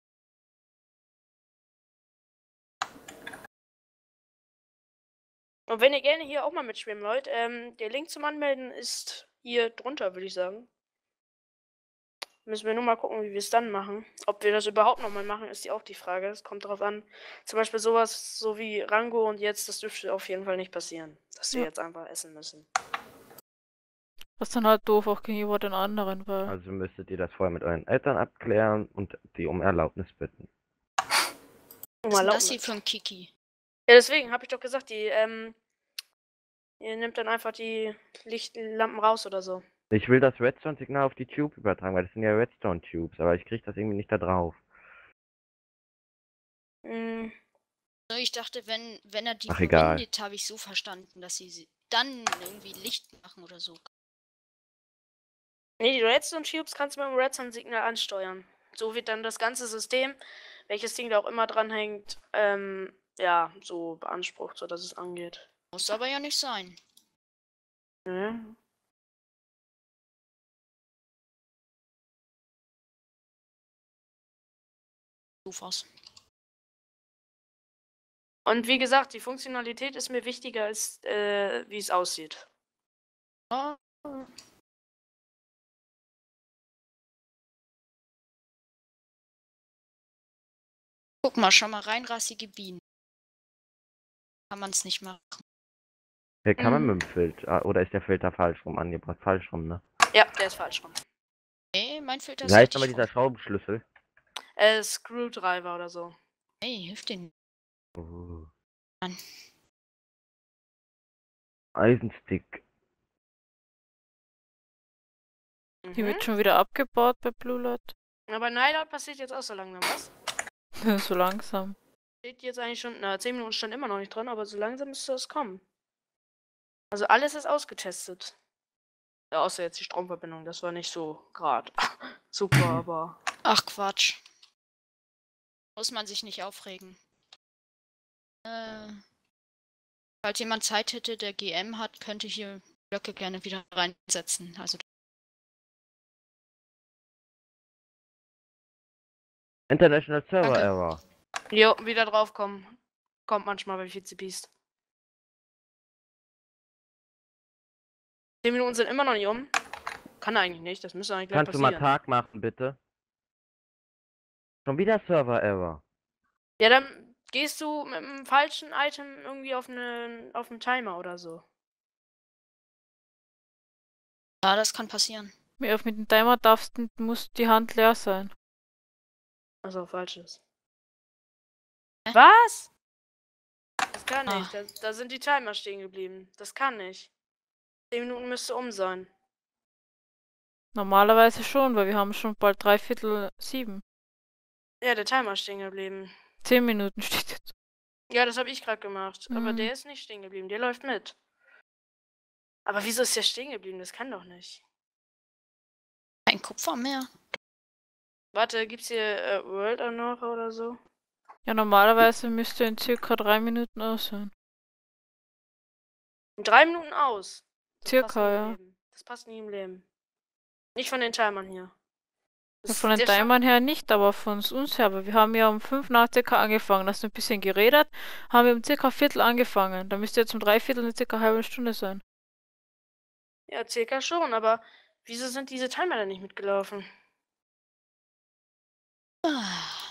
Und wenn ihr gerne hier auch mal mitschwimmen wollt, der Link zum Anmelden ist hier drunter, würde ich sagen. Müssen wir nur mal gucken, wie wir es dann machen. Ob wir das überhaupt nochmal machen, ist auch die Frage. Es kommt darauf an. Zum Beispiel sowas so wie Rango und jetzt, das dürfte auf jeden Fall nicht passieren. Dass wir Ja. jetzt einfach essen müssen. Was dann halt doof auch gegenüber den anderen, weil Also müsstet ihr das vorher mit euren Eltern abklären und die um Erlaubnis bitten. Um Was ist denn das hier Erlaubnis. für ein Kiki? Ja, deswegen habe ich doch gesagt, ihr nehmt dann einfach die Lichtlampen raus oder so. Ich will das Redstone-Signal auf die Tube übertragen, weil das sind ja Redstone-Tubes, aber ich krieg das irgendwie nicht da drauf. Hm, Also ich dachte, wenn er die Ach, egal. verbindet, habe ich so verstanden, dass sie dann irgendwie Licht machen oder so. nee, die Redstone-Tubes kannst du mit dem Redstone-Signal ansteuern. So wird dann das ganze System, welches Ding da auch immer dranhängt, ja, so beansprucht, sodass es angeht. Muss aber ja nicht sein. Mhm. Doof aus. Und wie gesagt, die Funktionalität ist mir wichtiger als wie es aussieht. Oh. Guck mal, schon mal reinrassige Bienen. Kann man es nicht machen. Ja, kann man Mhm. mit dem Filter, oder ist der Filter falsch rum angebracht? Falsch rum, ne? Ja, der ist falsch rum. Nee, mein Filter ist Wie heißt richtig aber dieser rum. Schraubenschlüssel? Screwdriver oder so. Hey, hilft den. Oh. Mann. Eisenstick. die Mhm. wird schon wieder abgebaut bei Blue Light. Aber Nylight passiert jetzt auch so langsam was. So langsam. Steht jetzt eigentlich schon, 10 Minuten stand immer noch nicht dran, aber so langsam müsste das kommen. Also alles ist ausgetestet. Ja, außer jetzt die Stromverbindung, das war nicht so gerade super, aber Ach Quatsch. Muss man sich nicht aufregen. Falls jemand Zeit hätte, der GM hat, könnte hier Blöcke gerne wieder reinsetzen. Also International Server Danke. Error. jo, wieder draufkommen. Kommt manchmal bei VC Beast. 10 Minuten sind immer noch nicht um. Kann eigentlich nicht, das müsste eigentlich gleich Kannst du mal passieren. Tag machen, bitte? Schon wieder Server Error. Ja, dann gehst du mit einem falschen Item irgendwie auf einen Timer oder so. ja, das kann passieren. Mit dem Timer muss die Hand leer sein. Also falsches. Hä? Was? Das kann Ah. nicht. Da sind die Timer stehen geblieben. Das kann nicht. 10 Minuten müsste um sein. Normalerweise schon, weil wir haben schon bald 6:45. Ja, der Timer ist stehen geblieben. 10 Minuten steht jetzt. Ja, das habe ich gerade gemacht. Aber Mhm. der ist nicht stehen geblieben. Der läuft mit. Aber wieso ist der stehen geblieben? Das kann doch nicht. Kein Kupfer mehr. Warte, gibt's hier World Erneuerer oder so? Ja, normalerweise müsste in circa 3 Minuten aus sein. In 3 Minuten aus. Das Circa, passt nie im ja. Leben. Das passt nie im Leben. Nicht von den Timern hier. Ja, von den der Scha- Timern her nicht, aber von uns her. Aber wir haben ja um 5 nach circa angefangen. Hast du ein bisschen geredet, haben wir um circa Viertel angefangen. Da müsste jetzt um 3/4 eine circa halbe Stunde sein. Ja, circa schon, aber wieso sind diese Timer denn nicht mitgelaufen? Ah,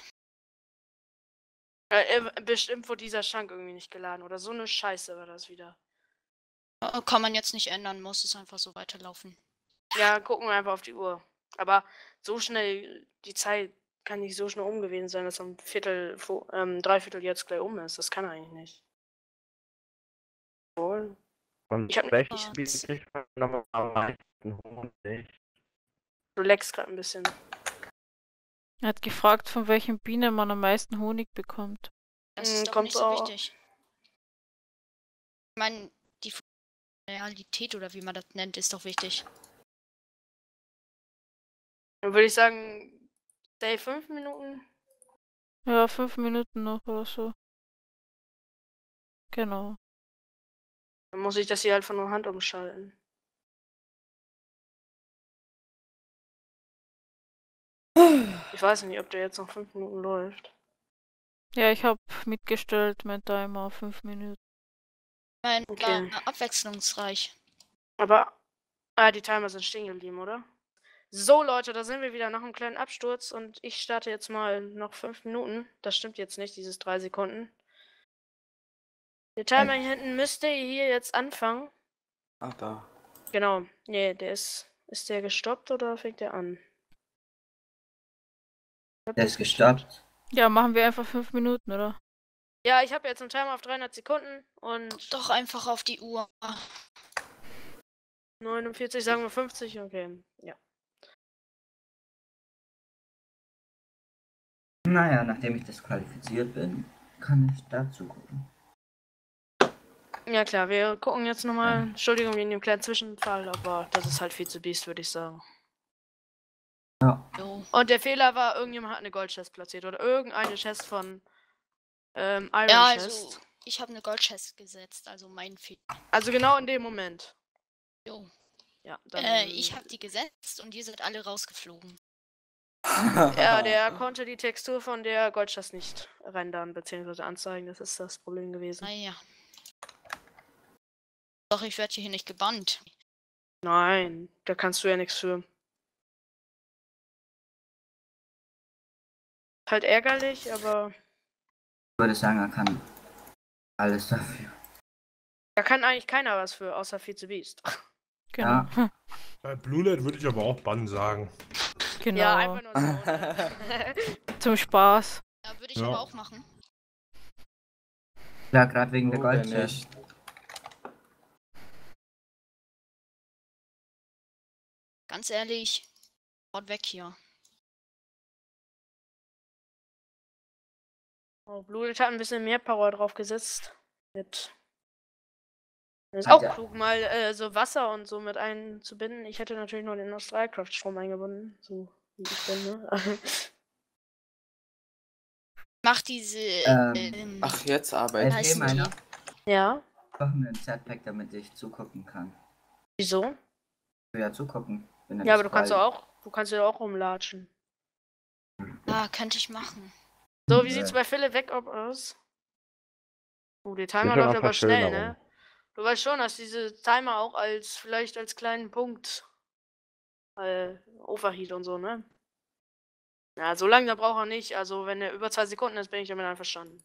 Bestimmt wurde dieser Schrank irgendwie nicht geladen oder so eine Scheiße war das wieder. kann man jetzt nicht ändern, muss es einfach so weiterlaufen. Ja, gucken wir einfach auf die Uhr. Aber so schnell, die Zeit kann nicht so schnell gewesen sein, dass um Dreiviertel jetzt gleich um ist. Das kann eigentlich nicht. Wohl. Von Ich hab- welchem ich- Spiel kriegt man noch am meisten Honig? Du leckst gerade ein bisschen. Er hat gefragt, von welchen Bienen man am meisten Honig bekommt. Das ist doch kommt nicht so auch- wichtig. Ich meine, die Realität oder wie man das nennt, ist doch wichtig. Dann würde ich sagen, stay 5 Minuten. Ja, 5 Minuten noch oder so. Genau. Dann muss ich das hier halt von der Hand umschalten. Ich weiß nicht, ob der jetzt noch 5 Minuten läuft. Ja, ich habe mitgestellt, mein Timer auf 5 Minuten. Mein Okay. abwechslungsreich. Aber, die Timer sind stehen geblieben, oder? So, Leute, da sind wir wieder nach einem kleinen Absturz und ich starte jetzt mal noch 5 Minuten. Das stimmt jetzt nicht, dieses 3 Sekunden. Der Timer hier hinten müsste hier jetzt anfangen. Ach, da. Genau. Nee, der ist der gestoppt oder fängt der an? Ich hab Der das ist gestoppt. Ja, machen wir einfach 5 Minuten, oder? Ja, ich habe jetzt einen Timer auf 300 Sekunden und Doch einfach auf die Uhr. 49, sagen wir 50, okay. Ja. Naja, nachdem ich disqualifiziert bin, kann ich dazu gucken. Ja klar, wir gucken jetzt nochmal. Entschuldigung wegen dem kleinen Zwischenfall, aber das ist halt viel zu Biest, würde ich sagen. Ja. Jo. Und der Fehler war, irgendjemand hat eine Goldchest platziert oder irgendeine Chest von Iron Ja, Chest. also ich habe eine Goldchest gesetzt, also mein Fehler. Also genau in dem Moment. Jo. Ja, dann, Ich habe die gesetzt und ihr seid alle rausgeflogen. ja, der konnte die Textur von der Goldchest nicht rendern bzw. anzeigen. Das ist das Problem gewesen. Naja. Doch, ich werde hier nicht gebannt. Nein, da kannst du ja nichts für. Halt ärgerlich, aber Ich würde sagen, er kann alles dafür. da kann eigentlich keiner was für, außer viel zu Biest. Genau. Ja. Bei Bluelight würde ich aber auch Bann sagen. Genau. Ja, einfach nur so. Ne? Zum Spaß. Ja, würde ich Ja. aber auch machen. Ja, gerade wegen der Oh, wenn Goldchest. nicht. Ganz ehrlich, haut weg hier. Oh, Blutet hat ein bisschen mehr Power drauf gesetzt. Das ist Hat auch er. klug, mal so Wasser und so mit einzubinden. Ich hätte natürlich nur den Australkraftstrom eingebunden. So wie ich bin, ne? Mach diese. Ach, jetzt arbeiten. heißt Erzähl meiner. Ja. Mach mir ein Z-Pack, damit ich zugucken kann. Wieso? Ich will ja zugucken. Wenn er Ja, aber du disqual- kannst ja auch rumlatschen. Ah, könnte ich machen. So, wie sieht's bei Philipp weg aus? Der Timer schon läuft auf aber schnell, Verschönerung. ne? Du weißt schon, dass diese Timer auch vielleicht als kleinen Punkt Overheat und so, ne? Ja, so lange braucht er nicht. Also, wenn er über 2 Sekunden ist, bin ich damit einverstanden.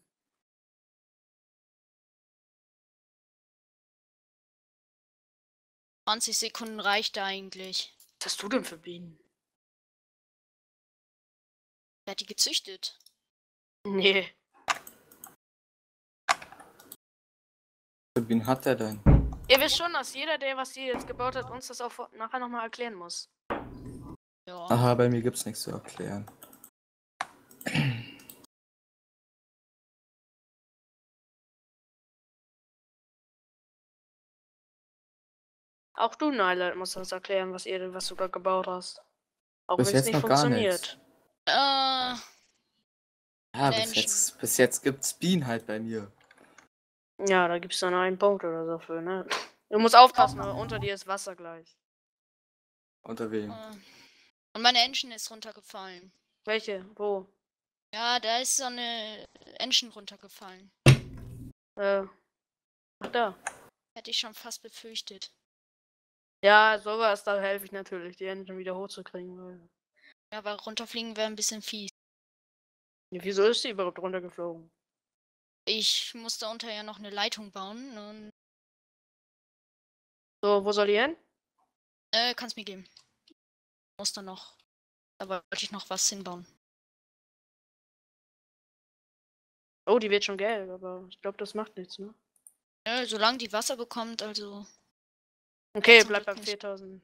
– 20 Sekunden reicht eigentlich. Was hast du denn für Bienen? Wer hat die gezüchtet? Nee. Wen hat der denn? Ihr wisst schon, dass jeder, der was hier jetzt gebaut hat, uns das auch nachher nochmal erklären muss. Ja. Aha, bei mir gibt's nichts zu erklären. Auch du, Nyla, musst uns erklären, was du da gebaut hast. Auch Bis wenn es jetzt nicht noch gar funktioniert. Ja, Menschen. bis jetzt gibt's Bienen halt bei mir. Ja, da gibt's dann einen Punkt oder so für, ne? Du musst aufpassen, unter dir ist Wasser gleich. Unter wem? Und meine Engine ist runtergefallen. Welche? Wo? Ja, da ist so eine Engine runtergefallen. Ach da. Hätte ich schon fast befürchtet. Ja, sowas, da helfe ich natürlich, die Engine wieder hochzukriegen. Weil... Ja, aber runterfliegen wäre ein bisschen fies. Ja, wieso ist sie überhaupt runtergeflogen? Ich musste unter ja noch eine Leitung bauen und So, wo soll die hin? kannst mir geben. Muss dann noch. Da wollte ich noch was hinbauen. Oh, die wird schon gelb, aber ich glaube, das macht nichts, ne? Solange die Wasser bekommt, also. Okay, Zum bleib Glück beim nicht. 4000.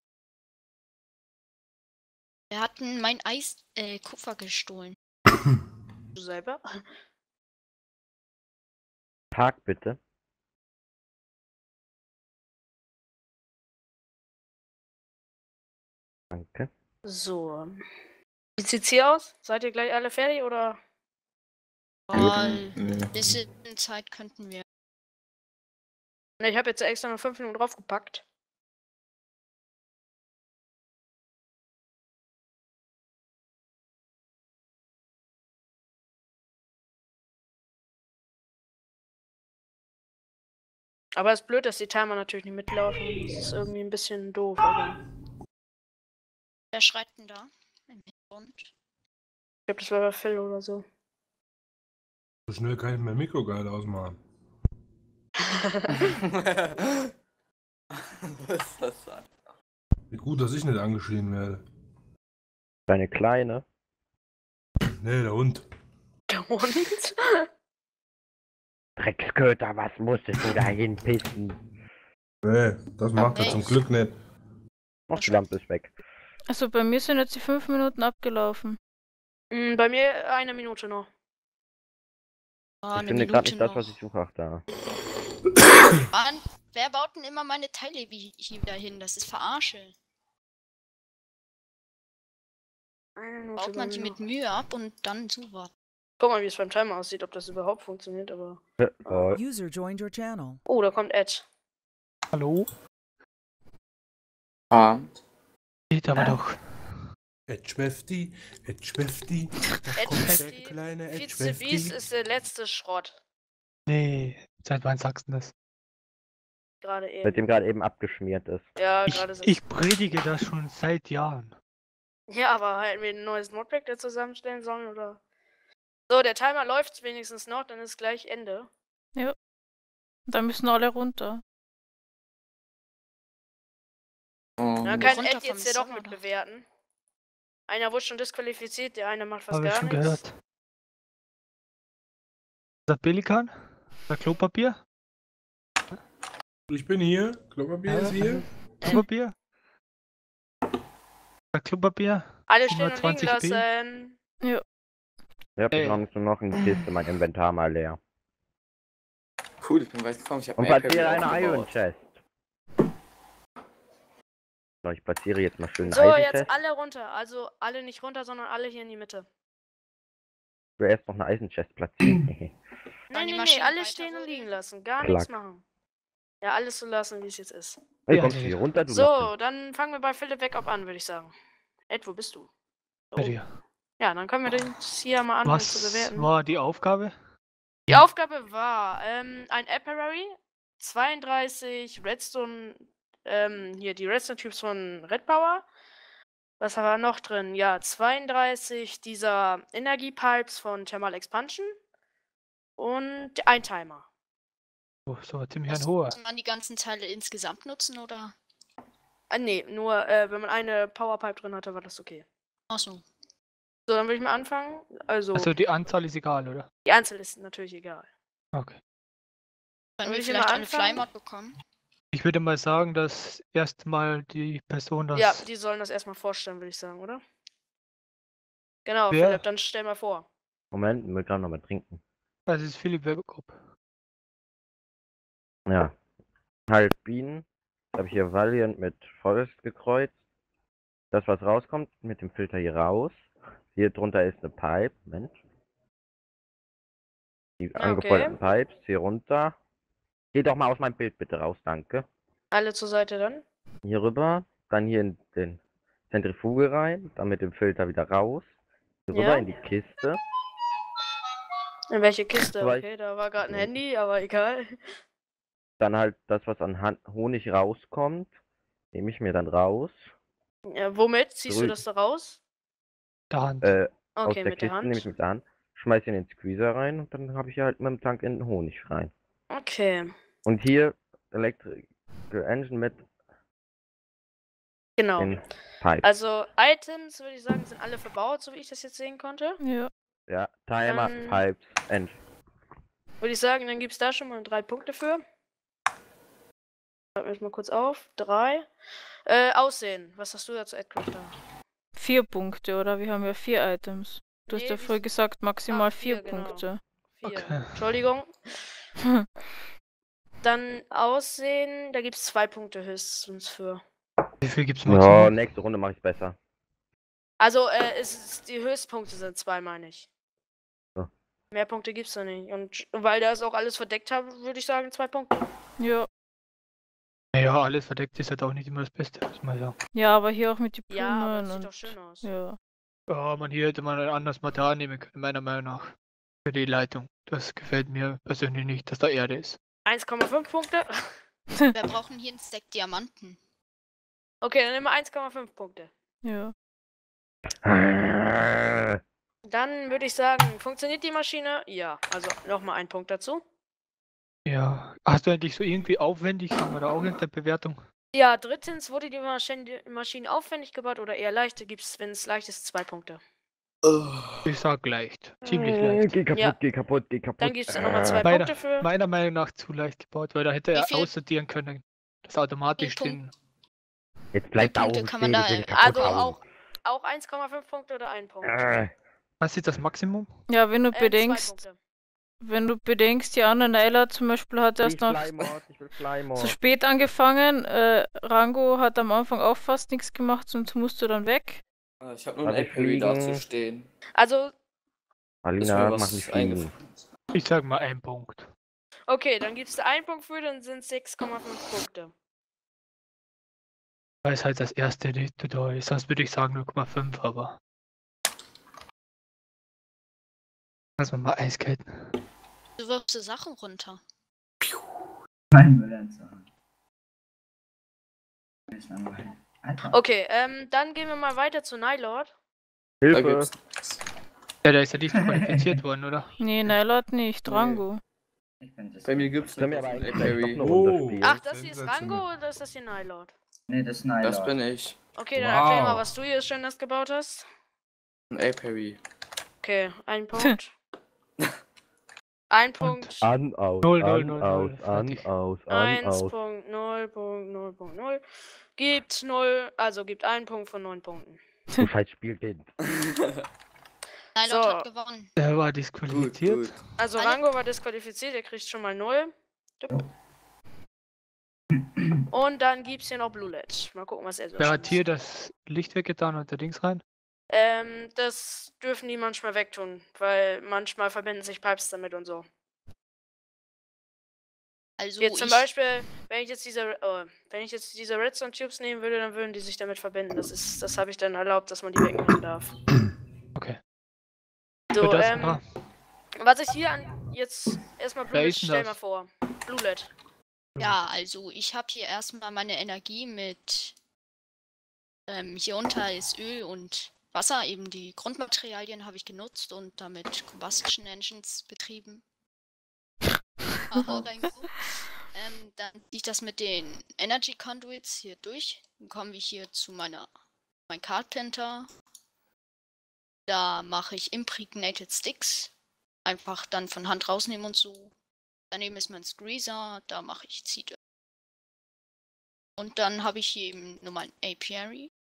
Wir hatten mein Kupfer gestohlen. Du selber? Tag bitte. Danke. So. Wie sieht's hier aus? Seid ihr gleich alle fertig oder? Nö. Bisschen Zeit könnten wir. Ne, ich habe jetzt extra noch 5 Minuten draufgepackt. Aber es ist blöd, dass die Timer natürlich nicht mitlaufen. Das ist irgendwie ein bisschen doof, aber. Wer schreit denn da? Im Hintergrund. Ich glaube, das war bei Phil oder so. So schnell kann ich mein Mikro gar nicht ausmachen. Was ist das denn? Wie gut, dass ich nicht angeschrien werde. Deine Kleine. Nee, der Hund. Der Hund? Drecksköter, was musstest du da hinpissen? Nee, das macht er zum Glück nicht. Ach, die Lampe ist weg. Also bei mir sind jetzt die 5 Minuten abgelaufen. Bei mir 1 Minute noch. Ah, Ich eine finde gerade Minute nicht das, was noch. ich suche. Ach, da. Mann, wer baut denn immer meine Teile hier wieder hin? Das ist Verarsche. 1 Minute Baut man bei die mir mit noch. Mühe ab und dann super. Guck mal, wie es beim Timer aussieht, ob das überhaupt funktioniert, aber. Oh, User joined your channel. Oh, da kommt Ed. Hallo? Abend. Geht aber doch. Ed Schwefti, Ed Schwefti. Da Ed kommt der Schwefti, kleine Ed Vize Beast Schwefti. ist der letzte Schrott. Nee, seit wann sagst du das? Gerade eben. seitdem gerade eben abgeschmiert ist. Ja, Ich, gerade so. ich predige das schon seit Jahren. Ja, aber hätten wir ein neues Modpack da zusammenstellen sollen, oder? So, der Timer läuft wenigstens noch, dann ist gleich Ende. Da müssen alle runter. Dann kann runter Ed jetzt vom ja doch Server mit noch. bewerten. Einer wurde schon disqualifiziert, der eine macht fast Habe ich gar schon nichts. gehört. Das Pelikan? Das Klopapier? Ich bin hier. Klopapier ist hier. Klopapier? Das Klopapier? Alle stehen und liegen 720p? lassen. Ja, ich habe nur noch in die Kiste, mein Inventar mal leer. Cool, ich bin weit gekommen. Ich habe Und platziere eine Iron Chest. So, ich platziere jetzt mal schön So, eine Eisen jetzt Chest. alle runter. Also alle nicht runter, sondern alle hier in die Mitte. Ich will erst noch eine Eisen Chest platzieren. Dann die Nee, Maschinen alle weiter stehen und liegen holen. lassen. Gar Klack. nichts machen. Ja, alles so lassen, wie es jetzt ist. Hey, Ja, kommst du nee. hier runter, du So, Lappen? dann fangen wir bei Philipp Weckup an, würde ich sagen. Ed, wo bist du? Bei Oh. dir. Ja, dann können wir den hier mal anfangen zu Was bewerten. war die Aufgabe? Die Aufgabe war, ein Apiary, 32 Redstone, hier die Redstone-Typs von Red Power. Was war noch drin? Ja, 32 dieser Energiepipes von Thermal Expansion und ein Timer. Oh, so ziemlich ein hoher. Muss man die ganzen Teile insgesamt nutzen, oder? Nee, nur wenn man eine Powerpipe drin hatte, war das okay. Achso. So, dann würde ich mal anfangen. Also, Also die Anzahl ist egal, oder? die Einzel ist natürlich egal. Okay. Können Will wir ich vielleicht mal eine anfangen? Flymod bekommen? Ich würde mal sagen, dass erstmal die Person das... Ja, die sollen das erstmal vorstellen, würde ich sagen, oder? Genau, Wer? Philipp, dann stell mal vor. Moment, ich will gerade noch mal trinken. Das ist Philipp Webgrupp. Ja. Halt Bienen. Jetzt habe ich hier Valiant mit Forest gekreuzt. Das, was rauskommt, mit dem Filter hier raus. Hier drunter ist eine Pipe. Moment. Die Ah, angefeuerten Pipes hier runter. Geh doch mal aus meinem Bild bitte raus, danke. Alle zur Seite dann. Hier rüber, dann hier in den Zentrifuge rein, dann mit dem Filter wieder raus. Hier Ja. rüber in die Kiste. In welche Kiste? Weil- Okay, da war gerade ein Handy, aber egal. Dann halt das, was an Honig rauskommt, nehme ich mir dann raus. Ja, womit ziehst du Drüben. das da raus? Der Hand. Aus Okay, der mit Kiste der nehme ich Hand. mit der Hand, schmeiß ihn in den Squeezer rein und dann habe ich hier halt mit dem Tank in den Honig rein. Okay, Und hier Electrical Engine mit genau. den Pipes. Also, Items, würde ich sagen, sind alle verbaut, so wie ich das jetzt sehen konnte. Ja. Ja, Timer, Pipes, Engine. Würde ich sagen, dann gibt es da schon mal 3 Punkte für. Schreib mir das mal kurz auf. 3. Aussehen. Was hast du dazu, Edcrafter? 4 Punkte, oder? Wir haben ja 4 Items. Du hast Nee, ja wie früher gesagt, maximal Ah, 4 4, genau. Punkte. 4. Okay. Entschuldigung. Dann Aussehen, da gibt es 2 Punkte höchstens für. Wie viel gibt's Ja, maximal? nächste Runde mache ich besser. Also, die Höchstpunkte sind 2, meine ich. So. Mehr Punkte gibt's da nicht. Und weil das auch alles verdeckt hat, würde ich sagen 2 Punkte. Ja. Naja, alles verdeckt ist halt auch nicht immer das Beste, muss man sagen. Ja, aber hier auch mit den Ja, aber Blumen das sieht und... doch schön aus. Ja. Ja, man, hier hätte man ein anderes Material nehmen können, meiner Meinung nach. Für die Leitung. Das gefällt mir persönlich nicht, dass da Erde ist. 1,5 Punkte. Wir brauchen hier einen Stack Diamanten. Okay, dann nehmen wir 1,5 Punkte. Ja. Dann würde ich sagen, funktioniert die Maschine? Ja, also nochmal ein Punkt dazu. Ja. Hast du eigentlich so irgendwie aufwendig, haben wir da auch irgendeine Bewertung? Ja, drittens, wurde die Maschine aufwendig gebaut oder eher leicht? Gibt es, wenn es leicht ist, 2 Punkte. Ich sag leicht. Ziemlich leicht. Geh kaputt, Ja. geh kaputt, geh kaputt. Dann gibt es nochmal 2 Meiner, Punkte für. meiner Meinung nach zu leicht gebaut, weil da hätte er viel- aussortieren können. Das automatisch Wie viel den. Jetzt bleib da Punkte oben kann man stehen, da- ich will kaputt Also hauen. auch 1,5 Punkte oder 1 Punkt? Was ist das Maximum? Ja, wenn du 2 bedenkst, Punkte. wenn du bedenkst, die andere Naila zum Beispiel hat erst Ich noch will zu Flymore. spät angefangen. Rango hat am Anfang auch fast nichts gemacht, sonst musst du dann weg. Ich habe nur Lass ein ich Apiary fliegen. dazu stehen. Also, Ist Alina, mir mach mich was fliegen. eingefallen. Ich sag mal 1 Punkt. okay, dann gibst du 1 Punkt für, dann sind es 6,5 Punkte. Weil es halt das erste da ist. Sonst würde ich sagen 0,5, aber. Lass mal eiskalt. Du wirfst so Sachen runter. Mein Müllentsorger. Ist langweilig. Alter. Okay, dann gehen wir mal weiter zu Nylord. Da Hilfe. gibt's nichts. Ja, der ist ja disqualifiziert worden, oder? Nee, Naila hat nicht, Nee. Rango. Ich bin das. Bei mir gibt's Können wir nicht aber ein eigentlich gleich noch Apiary. eine Runde spielen? Ach, das hier ist Sensationell. Rango oder ist das hier Nylord? Nee, das ist Das Nylord. bin ich. Okay, dann erklär mal, Wow. was du hier Schönes gebaut hast. Ein Apiary. Okay, 1 Punkt. 1 Punkt. An, aus, 0, 0, an, 0, aus, 0, an, fertig. aus, an, aus. 1.0.0.0. Gibt 0, also gibt 1 Punkt von 9 Punkten. Du scheiß Spielkind. Nylord So. hat gewonnen. Der war Gut, disqualifiziert. gut. Also Alle- Rango war disqualifiziert, der kriegt schon mal 0. Und dann gibt's hier noch Blue Led. Mal gucken, was er so Wer hat Schönes- hier das Licht weggetan und der Dings rein? Das dürfen die manchmal wegtun, weil manchmal verbinden sich Pipes damit und so. Also Jetzt zum ich, Beispiel, wenn ich jetzt diese Redstone Tubes nehmen würde, dann würden die sich damit verbinden. Das habe ich dann erlaubt, dass man die wegnehmen darf. Okay. So, Für das, was ich hier jetzt erstmal Blue Wer Led, ist denn stell das? mal vor. Blue Led. ja, also ich habe hier erstmal meine Energie mit, hier unter ist Öl und Wasser, eben die Grundmaterialien habe ich genutzt und damit Combustion Engines betrieben. Aha, Rango. Dann ziehe ich das mit den Energy Conduits hier durch. Dann kommen wir hier zu mein Carpenter. Da mache ich Impregnated Sticks. Einfach dann von Hand rausnehmen und so. Daneben ist mein Squeezer, da mache ich Ziegel. Und dann habe ich hier eben nur mein Apiary.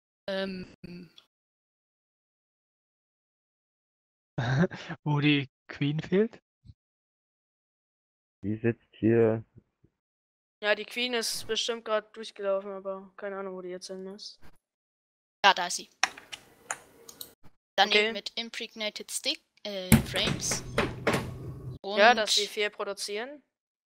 wo die Queen fehlt. Die sitzt hier. Ja, die Queen ist bestimmt gerade durchgelaufen, aber keine Ahnung, wo die jetzt hin ist. Ja, da ist sie. Dann Okay. eben mit Impregnated Stick, Frames. Und Ja, dass sie 4 produzieren.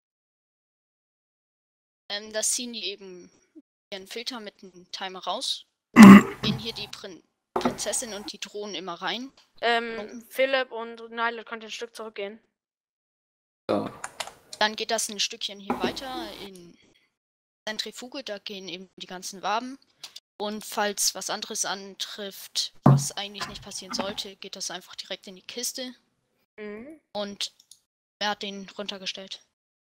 das ziehen die eben ihren Filter mit einem Timer raus. Gehen hier die Prinzessin und die Drohnen immer rein. Philipp und Nylord könnt ein Stück zurückgehen. Ja. Dann geht das ein Stückchen hier weiter in Zentrifuge, da gehen eben die ganzen Waben. Und falls was anderes antrifft, was eigentlich nicht passieren sollte, geht das einfach direkt in die Kiste. Mhm. Und wer hat den runtergestellt?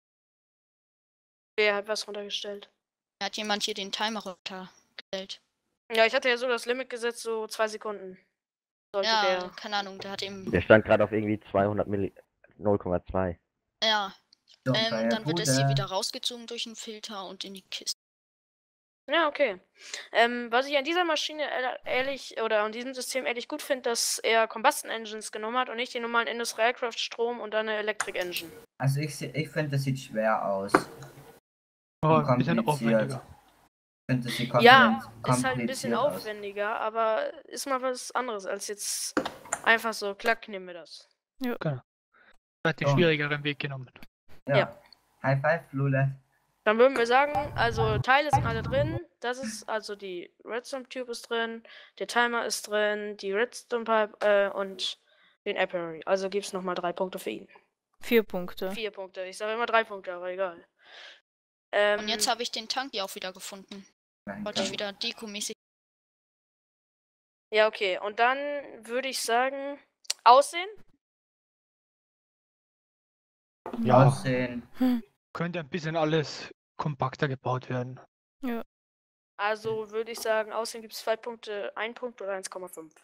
Wer hat was runtergestellt? Da hat jemand hier den Timer runtergestellt. Ja, ich hatte ja so das Limit gesetzt, so 2 Sekunden. Sollte Ja, der. keine Ahnung, der hat eben. Der stand gerade auf irgendwie 200 Milli... 0,2. Ja, So, dann wird es hier Bruder. wieder rausgezogen durch den Filter und in die Kiste. Ja, okay. Was ich an dieser Maschine ehrlich, oder an diesem System ehrlich gut finde, dass er Combustion Engines genommen hat und nicht den normalen Industrialcraft Strom und dann eine Electric Engine. Also ich finde, das sieht schwer aus. Oh, ein bisschen Kompliziert. aufwendiger. Ich finde, das sieht Ja, kompliziert ist halt ein bisschen aus. aufwendiger, aber ist mal was anderes als jetzt einfach so, klack, nehmen wir das. Hat den Oh. schwierigeren Weg genommen. Ja. High five, Lule. Dann würden wir sagen, also Teile sind alle drin. Das ist also die Redstone Tube ist drin, der Timer ist drin, die Redstone Pipe und den Apiary. Also gibt es nochmal 3 Punkte für ihn. 4 Punkte. 4 Punkte. Ich sage immer 3 Punkte, aber egal. Und jetzt habe ich den Tank hier auch wieder gefunden. Wollte ich wieder dekomäßig. Ja, okay. Und dann würde ich sagen, Aussehen. Ja, Aussehen. könnte ein bisschen alles kompakter gebaut werden. Also würde ich sagen, Aussehen gibt es 2 Punkte, 1 Punkt oder 1,5.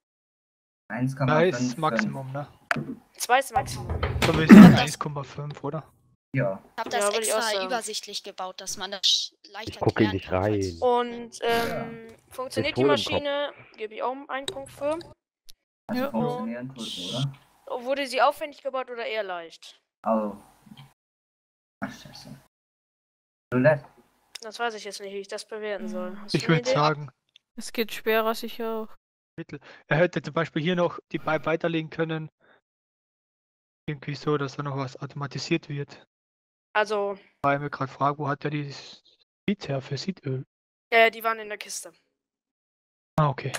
2 ist 1,5. Maximum, ne? 2 ist Maximum. So würde ich sagen 1,5, oder? Ja. Ich habe Ja, das würde ich auch extra sagen. übersichtlich gebaut, dass man das leichter Ich gucke klären nicht kann. rein. Und funktioniert die Pistole im Kopf. Maschine, gebe ich auch einen Punkt für. Also Ja. funktionieren tut, oder? Wurde sie aufwendig gebaut oder eher leicht? Oh. Ach, scheiße. Roulette. Das weiß ich jetzt nicht, wie ich das bewerten soll. Hast Ich du eine würde Idee? sagen, Es geht schwerer sicher auch. er hätte zum Beispiel hier noch die Pipe weiterlegen können. Irgendwie so, dass da noch was automatisiert wird. Also, Weil ich mir gerade frage, wo hat der die Seeds her für Seedöl? die waren in der Kiste. Ah, okay.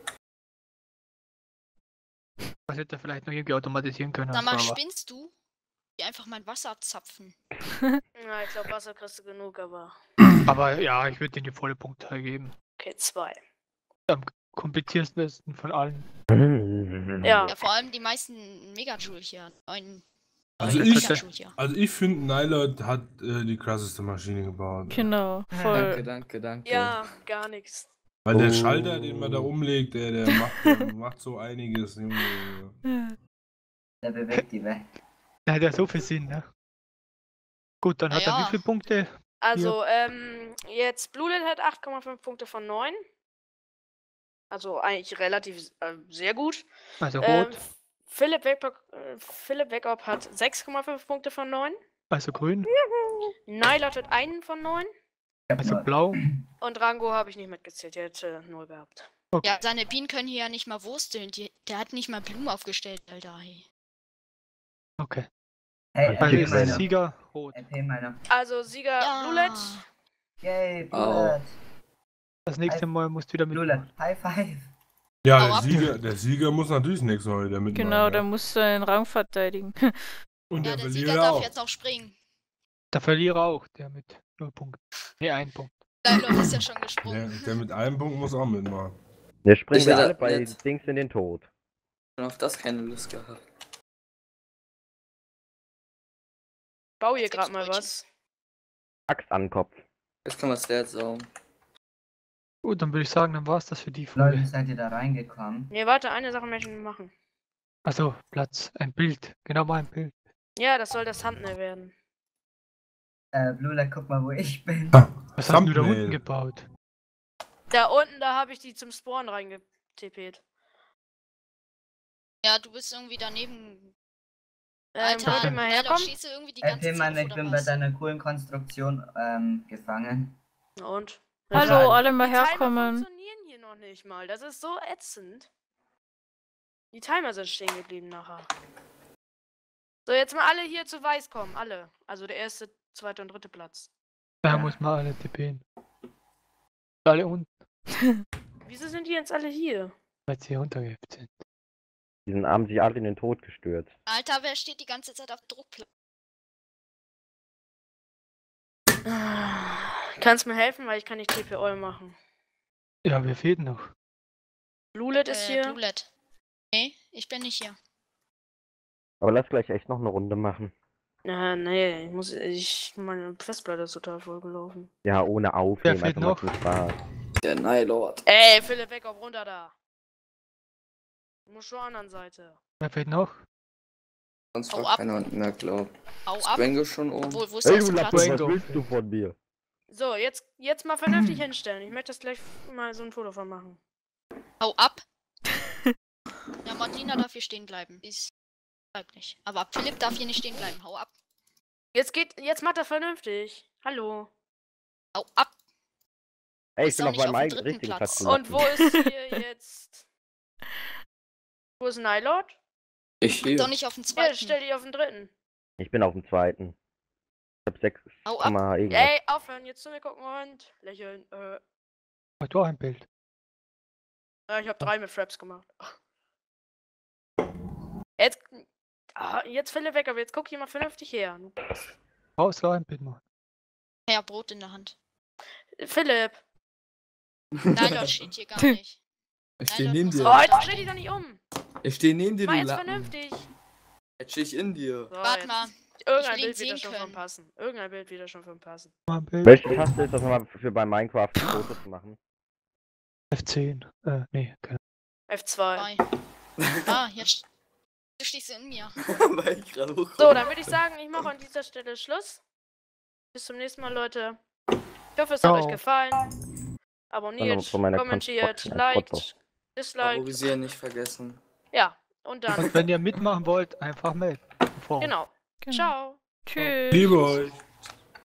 Das hätte er vielleicht noch irgendwie automatisieren können. Sag mal, aber spinnst du? Die einfach mein Wasser zapfen. Na, ich glaube, Wasser kriegst du genug, aber. aber ja, ich würde dir die volle Punktzahl geben. Okay, 2. Kompliziertesten von allen. Ja. Ja, vor allem die meisten Megajoule hier. Also ich- Megajoule hier. Also ich finde, Nylot hat die krasseste Maschine gebaut. Genau, Danke, voll. danke. Ja, gar nichts. Weil der Oh. Schalter, den man da umlegt, der macht so einiges, Junge. Der bewegt die weg. Der hat ja so viel Sinn, ne? Gut, dann hat er Ja. wie viele Punkte? Also, jetzt Bluelet hat 8,5 Punkte von 9. Also eigentlich relativ sehr gut. Also rot, Philipp Weckup hat 6,5 Punkte von 9. also grün, Nylot hat 1 von 9. also blau. Und Rango habe ich nicht mitgezählt, der hätte 0 gehabt. Ja, seine Bienen können hier ja nicht mal wursteln. Der hat nicht mal Blumen aufgestellt, Alter. Hey. Okay. Hey, Also Okay, ist der meiner. Sieger rot. LP meiner. Also Sieger Ja. Bluelet. Yay, Oh. Blulet. Das nächste Mal musst du wieder mit. Blulet. High five. Ja, Hau der ab. Sieger muss natürlich nächstes Mal wieder mitmachen. Genau, der ja. muss seinen Rang verteidigen. Und Ja, der der Sieger Verlierer darf auch. jetzt auch springen. Der Verlierer auch, der mit 0 Punkten. Ne, 1 Punkt. Dein ist ja schon Der, gesprungen. der mit einem Punkt muss auch mitmachen. Jetzt springen Ich wir hätte alle bei jetzt- Dings in den Tod. Ich hab auf das keine Lust gehabt. Bau hier Jetzt gerade gibt's mal Brötchen. was. Axt an den Kopf. Jetzt kann man Stats saugen. Gut, dann würde ich sagen, dann war es das für die Leute, Folge. seid ihr da reingekommen? Nee, warte, eine Sache möchte ich noch machen. Also, Platz, ein Bild. Genau mal ein Bild. Ja, das soll das Thumbnail werden. Blulet, guck mal, wo ich bin. Was hast du da Thumbnail. unten gebaut? Da unten, da habe ich die zum Spawn reingetippt. Ja, du bist irgendwie daneben. Könnt ihr mal Nylon, herkommen? schieße irgendwie die ganze LP Zeit meiner, auf, ich oder bin bei was? deiner coolen Konstruktion gefangen. Und? Hallo, alle mal Die Timer herkommen. funktionieren hier noch nicht mal. Das ist so ätzend. Die Timer sind stehen geblieben nachher. So, jetzt mal alle hier zu weiß kommen. Alle. Also der erste, zweite und dritte Platz. Da Ja. muss man alle tippen. Alle unten, Wieso sind die jetzt alle hier? weil sie hier runtergehüpft sind. Die haben sich alle in den Tod gestürzt. Alter, wer steht die ganze Zeit auf Druckplatte? Kannst mir helfen, weil ich kann nicht TPO machen. Ja, wer fehlt noch? Bluelet ist hier. Bluelet. Nee, ich bin nicht hier. Aber lass gleich echt noch eine Runde machen. Nee, meine Festplatte ist total vollgelaufen. Ja, ohne Aufnehmen, fehlt einfach mal noch? zum Spaß. Der Nylord. Ey, Philipp, weg, auf runter da. Du musst zur anderen Seite. Wer fehlt noch? Sonst Hau war ab. keiner unten mehr glaubt. Hau ab. Sprengo schon oben. Obwohl, wo ist Ey, der du erste Lappen, Platz? was Rango. willst du von mir? So, jetzt mal vernünftig hinstellen. Ich möchte das gleich mal so ein Foto von machen. Hau ab. Ja, Martina darf hier stehen bleiben. Ist bleibt nicht. Aber Philipp darf hier nicht stehen bleiben. Hau ab. Jetzt macht er vernünftig. Hallo. Hau ab. Ey, ich Ist bin auch auf nicht meinem auf dem eigenen dritten richtigen Platz. Platz. Und wo ist hier jetzt... Wo ist Nylord? Ich hier. Doch nicht auf dem Ja, zweiten. stell dich auf den dritten. Ich bin auf dem zweiten. Ich hab 6, Hau ab. irgendwas. Ey, aufhören, jetzt zu mir gucken und lächeln. Hat du auch ein Bild? Ich habe 3 mit Fraps gemacht. Jetzt... jetzt Philipp weg, aber jetzt guck hier mal vernünftig her. Raus, ein Bild machen. Ja, Brot in der Hand. Philipp. Nylon steht hier gar nicht. Ich Nein, stehe das neben muss dir. Oh, auch- jetzt dreh dich doch nicht um. Ich stehe neben dir, Mach du jetzt Lappen. vernünftig. Jetzt stehe ich in dir. So, Warte jetzt. mal. Irgendein will ihn Bild wird da sehen schon von können. passen. Irgendein Bild wird da schon von passen. Mal ein Bild. Welche Taste ist das nochmal für bei Minecraft Fotos zu machen? F10. Nee, keine F2. Jetzt du stehst in mir. Weil ich gerade hochkomme. So, dann würde ich sagen, ich mache an dieser Stelle Schluss. Bis zum nächsten Mal, Leute. Ich hoffe, es hat euch Ciao. gefallen. Dann Abonniert, noch von meiner kommentiert, Konstruktion liked, Foto. disliked. Favorisieren nicht vergessen. Ja, und dann. Und wenn ihr mitmachen wollt, einfach melden. Genau. Genau. Ciao. Tschüss. Liebe euch.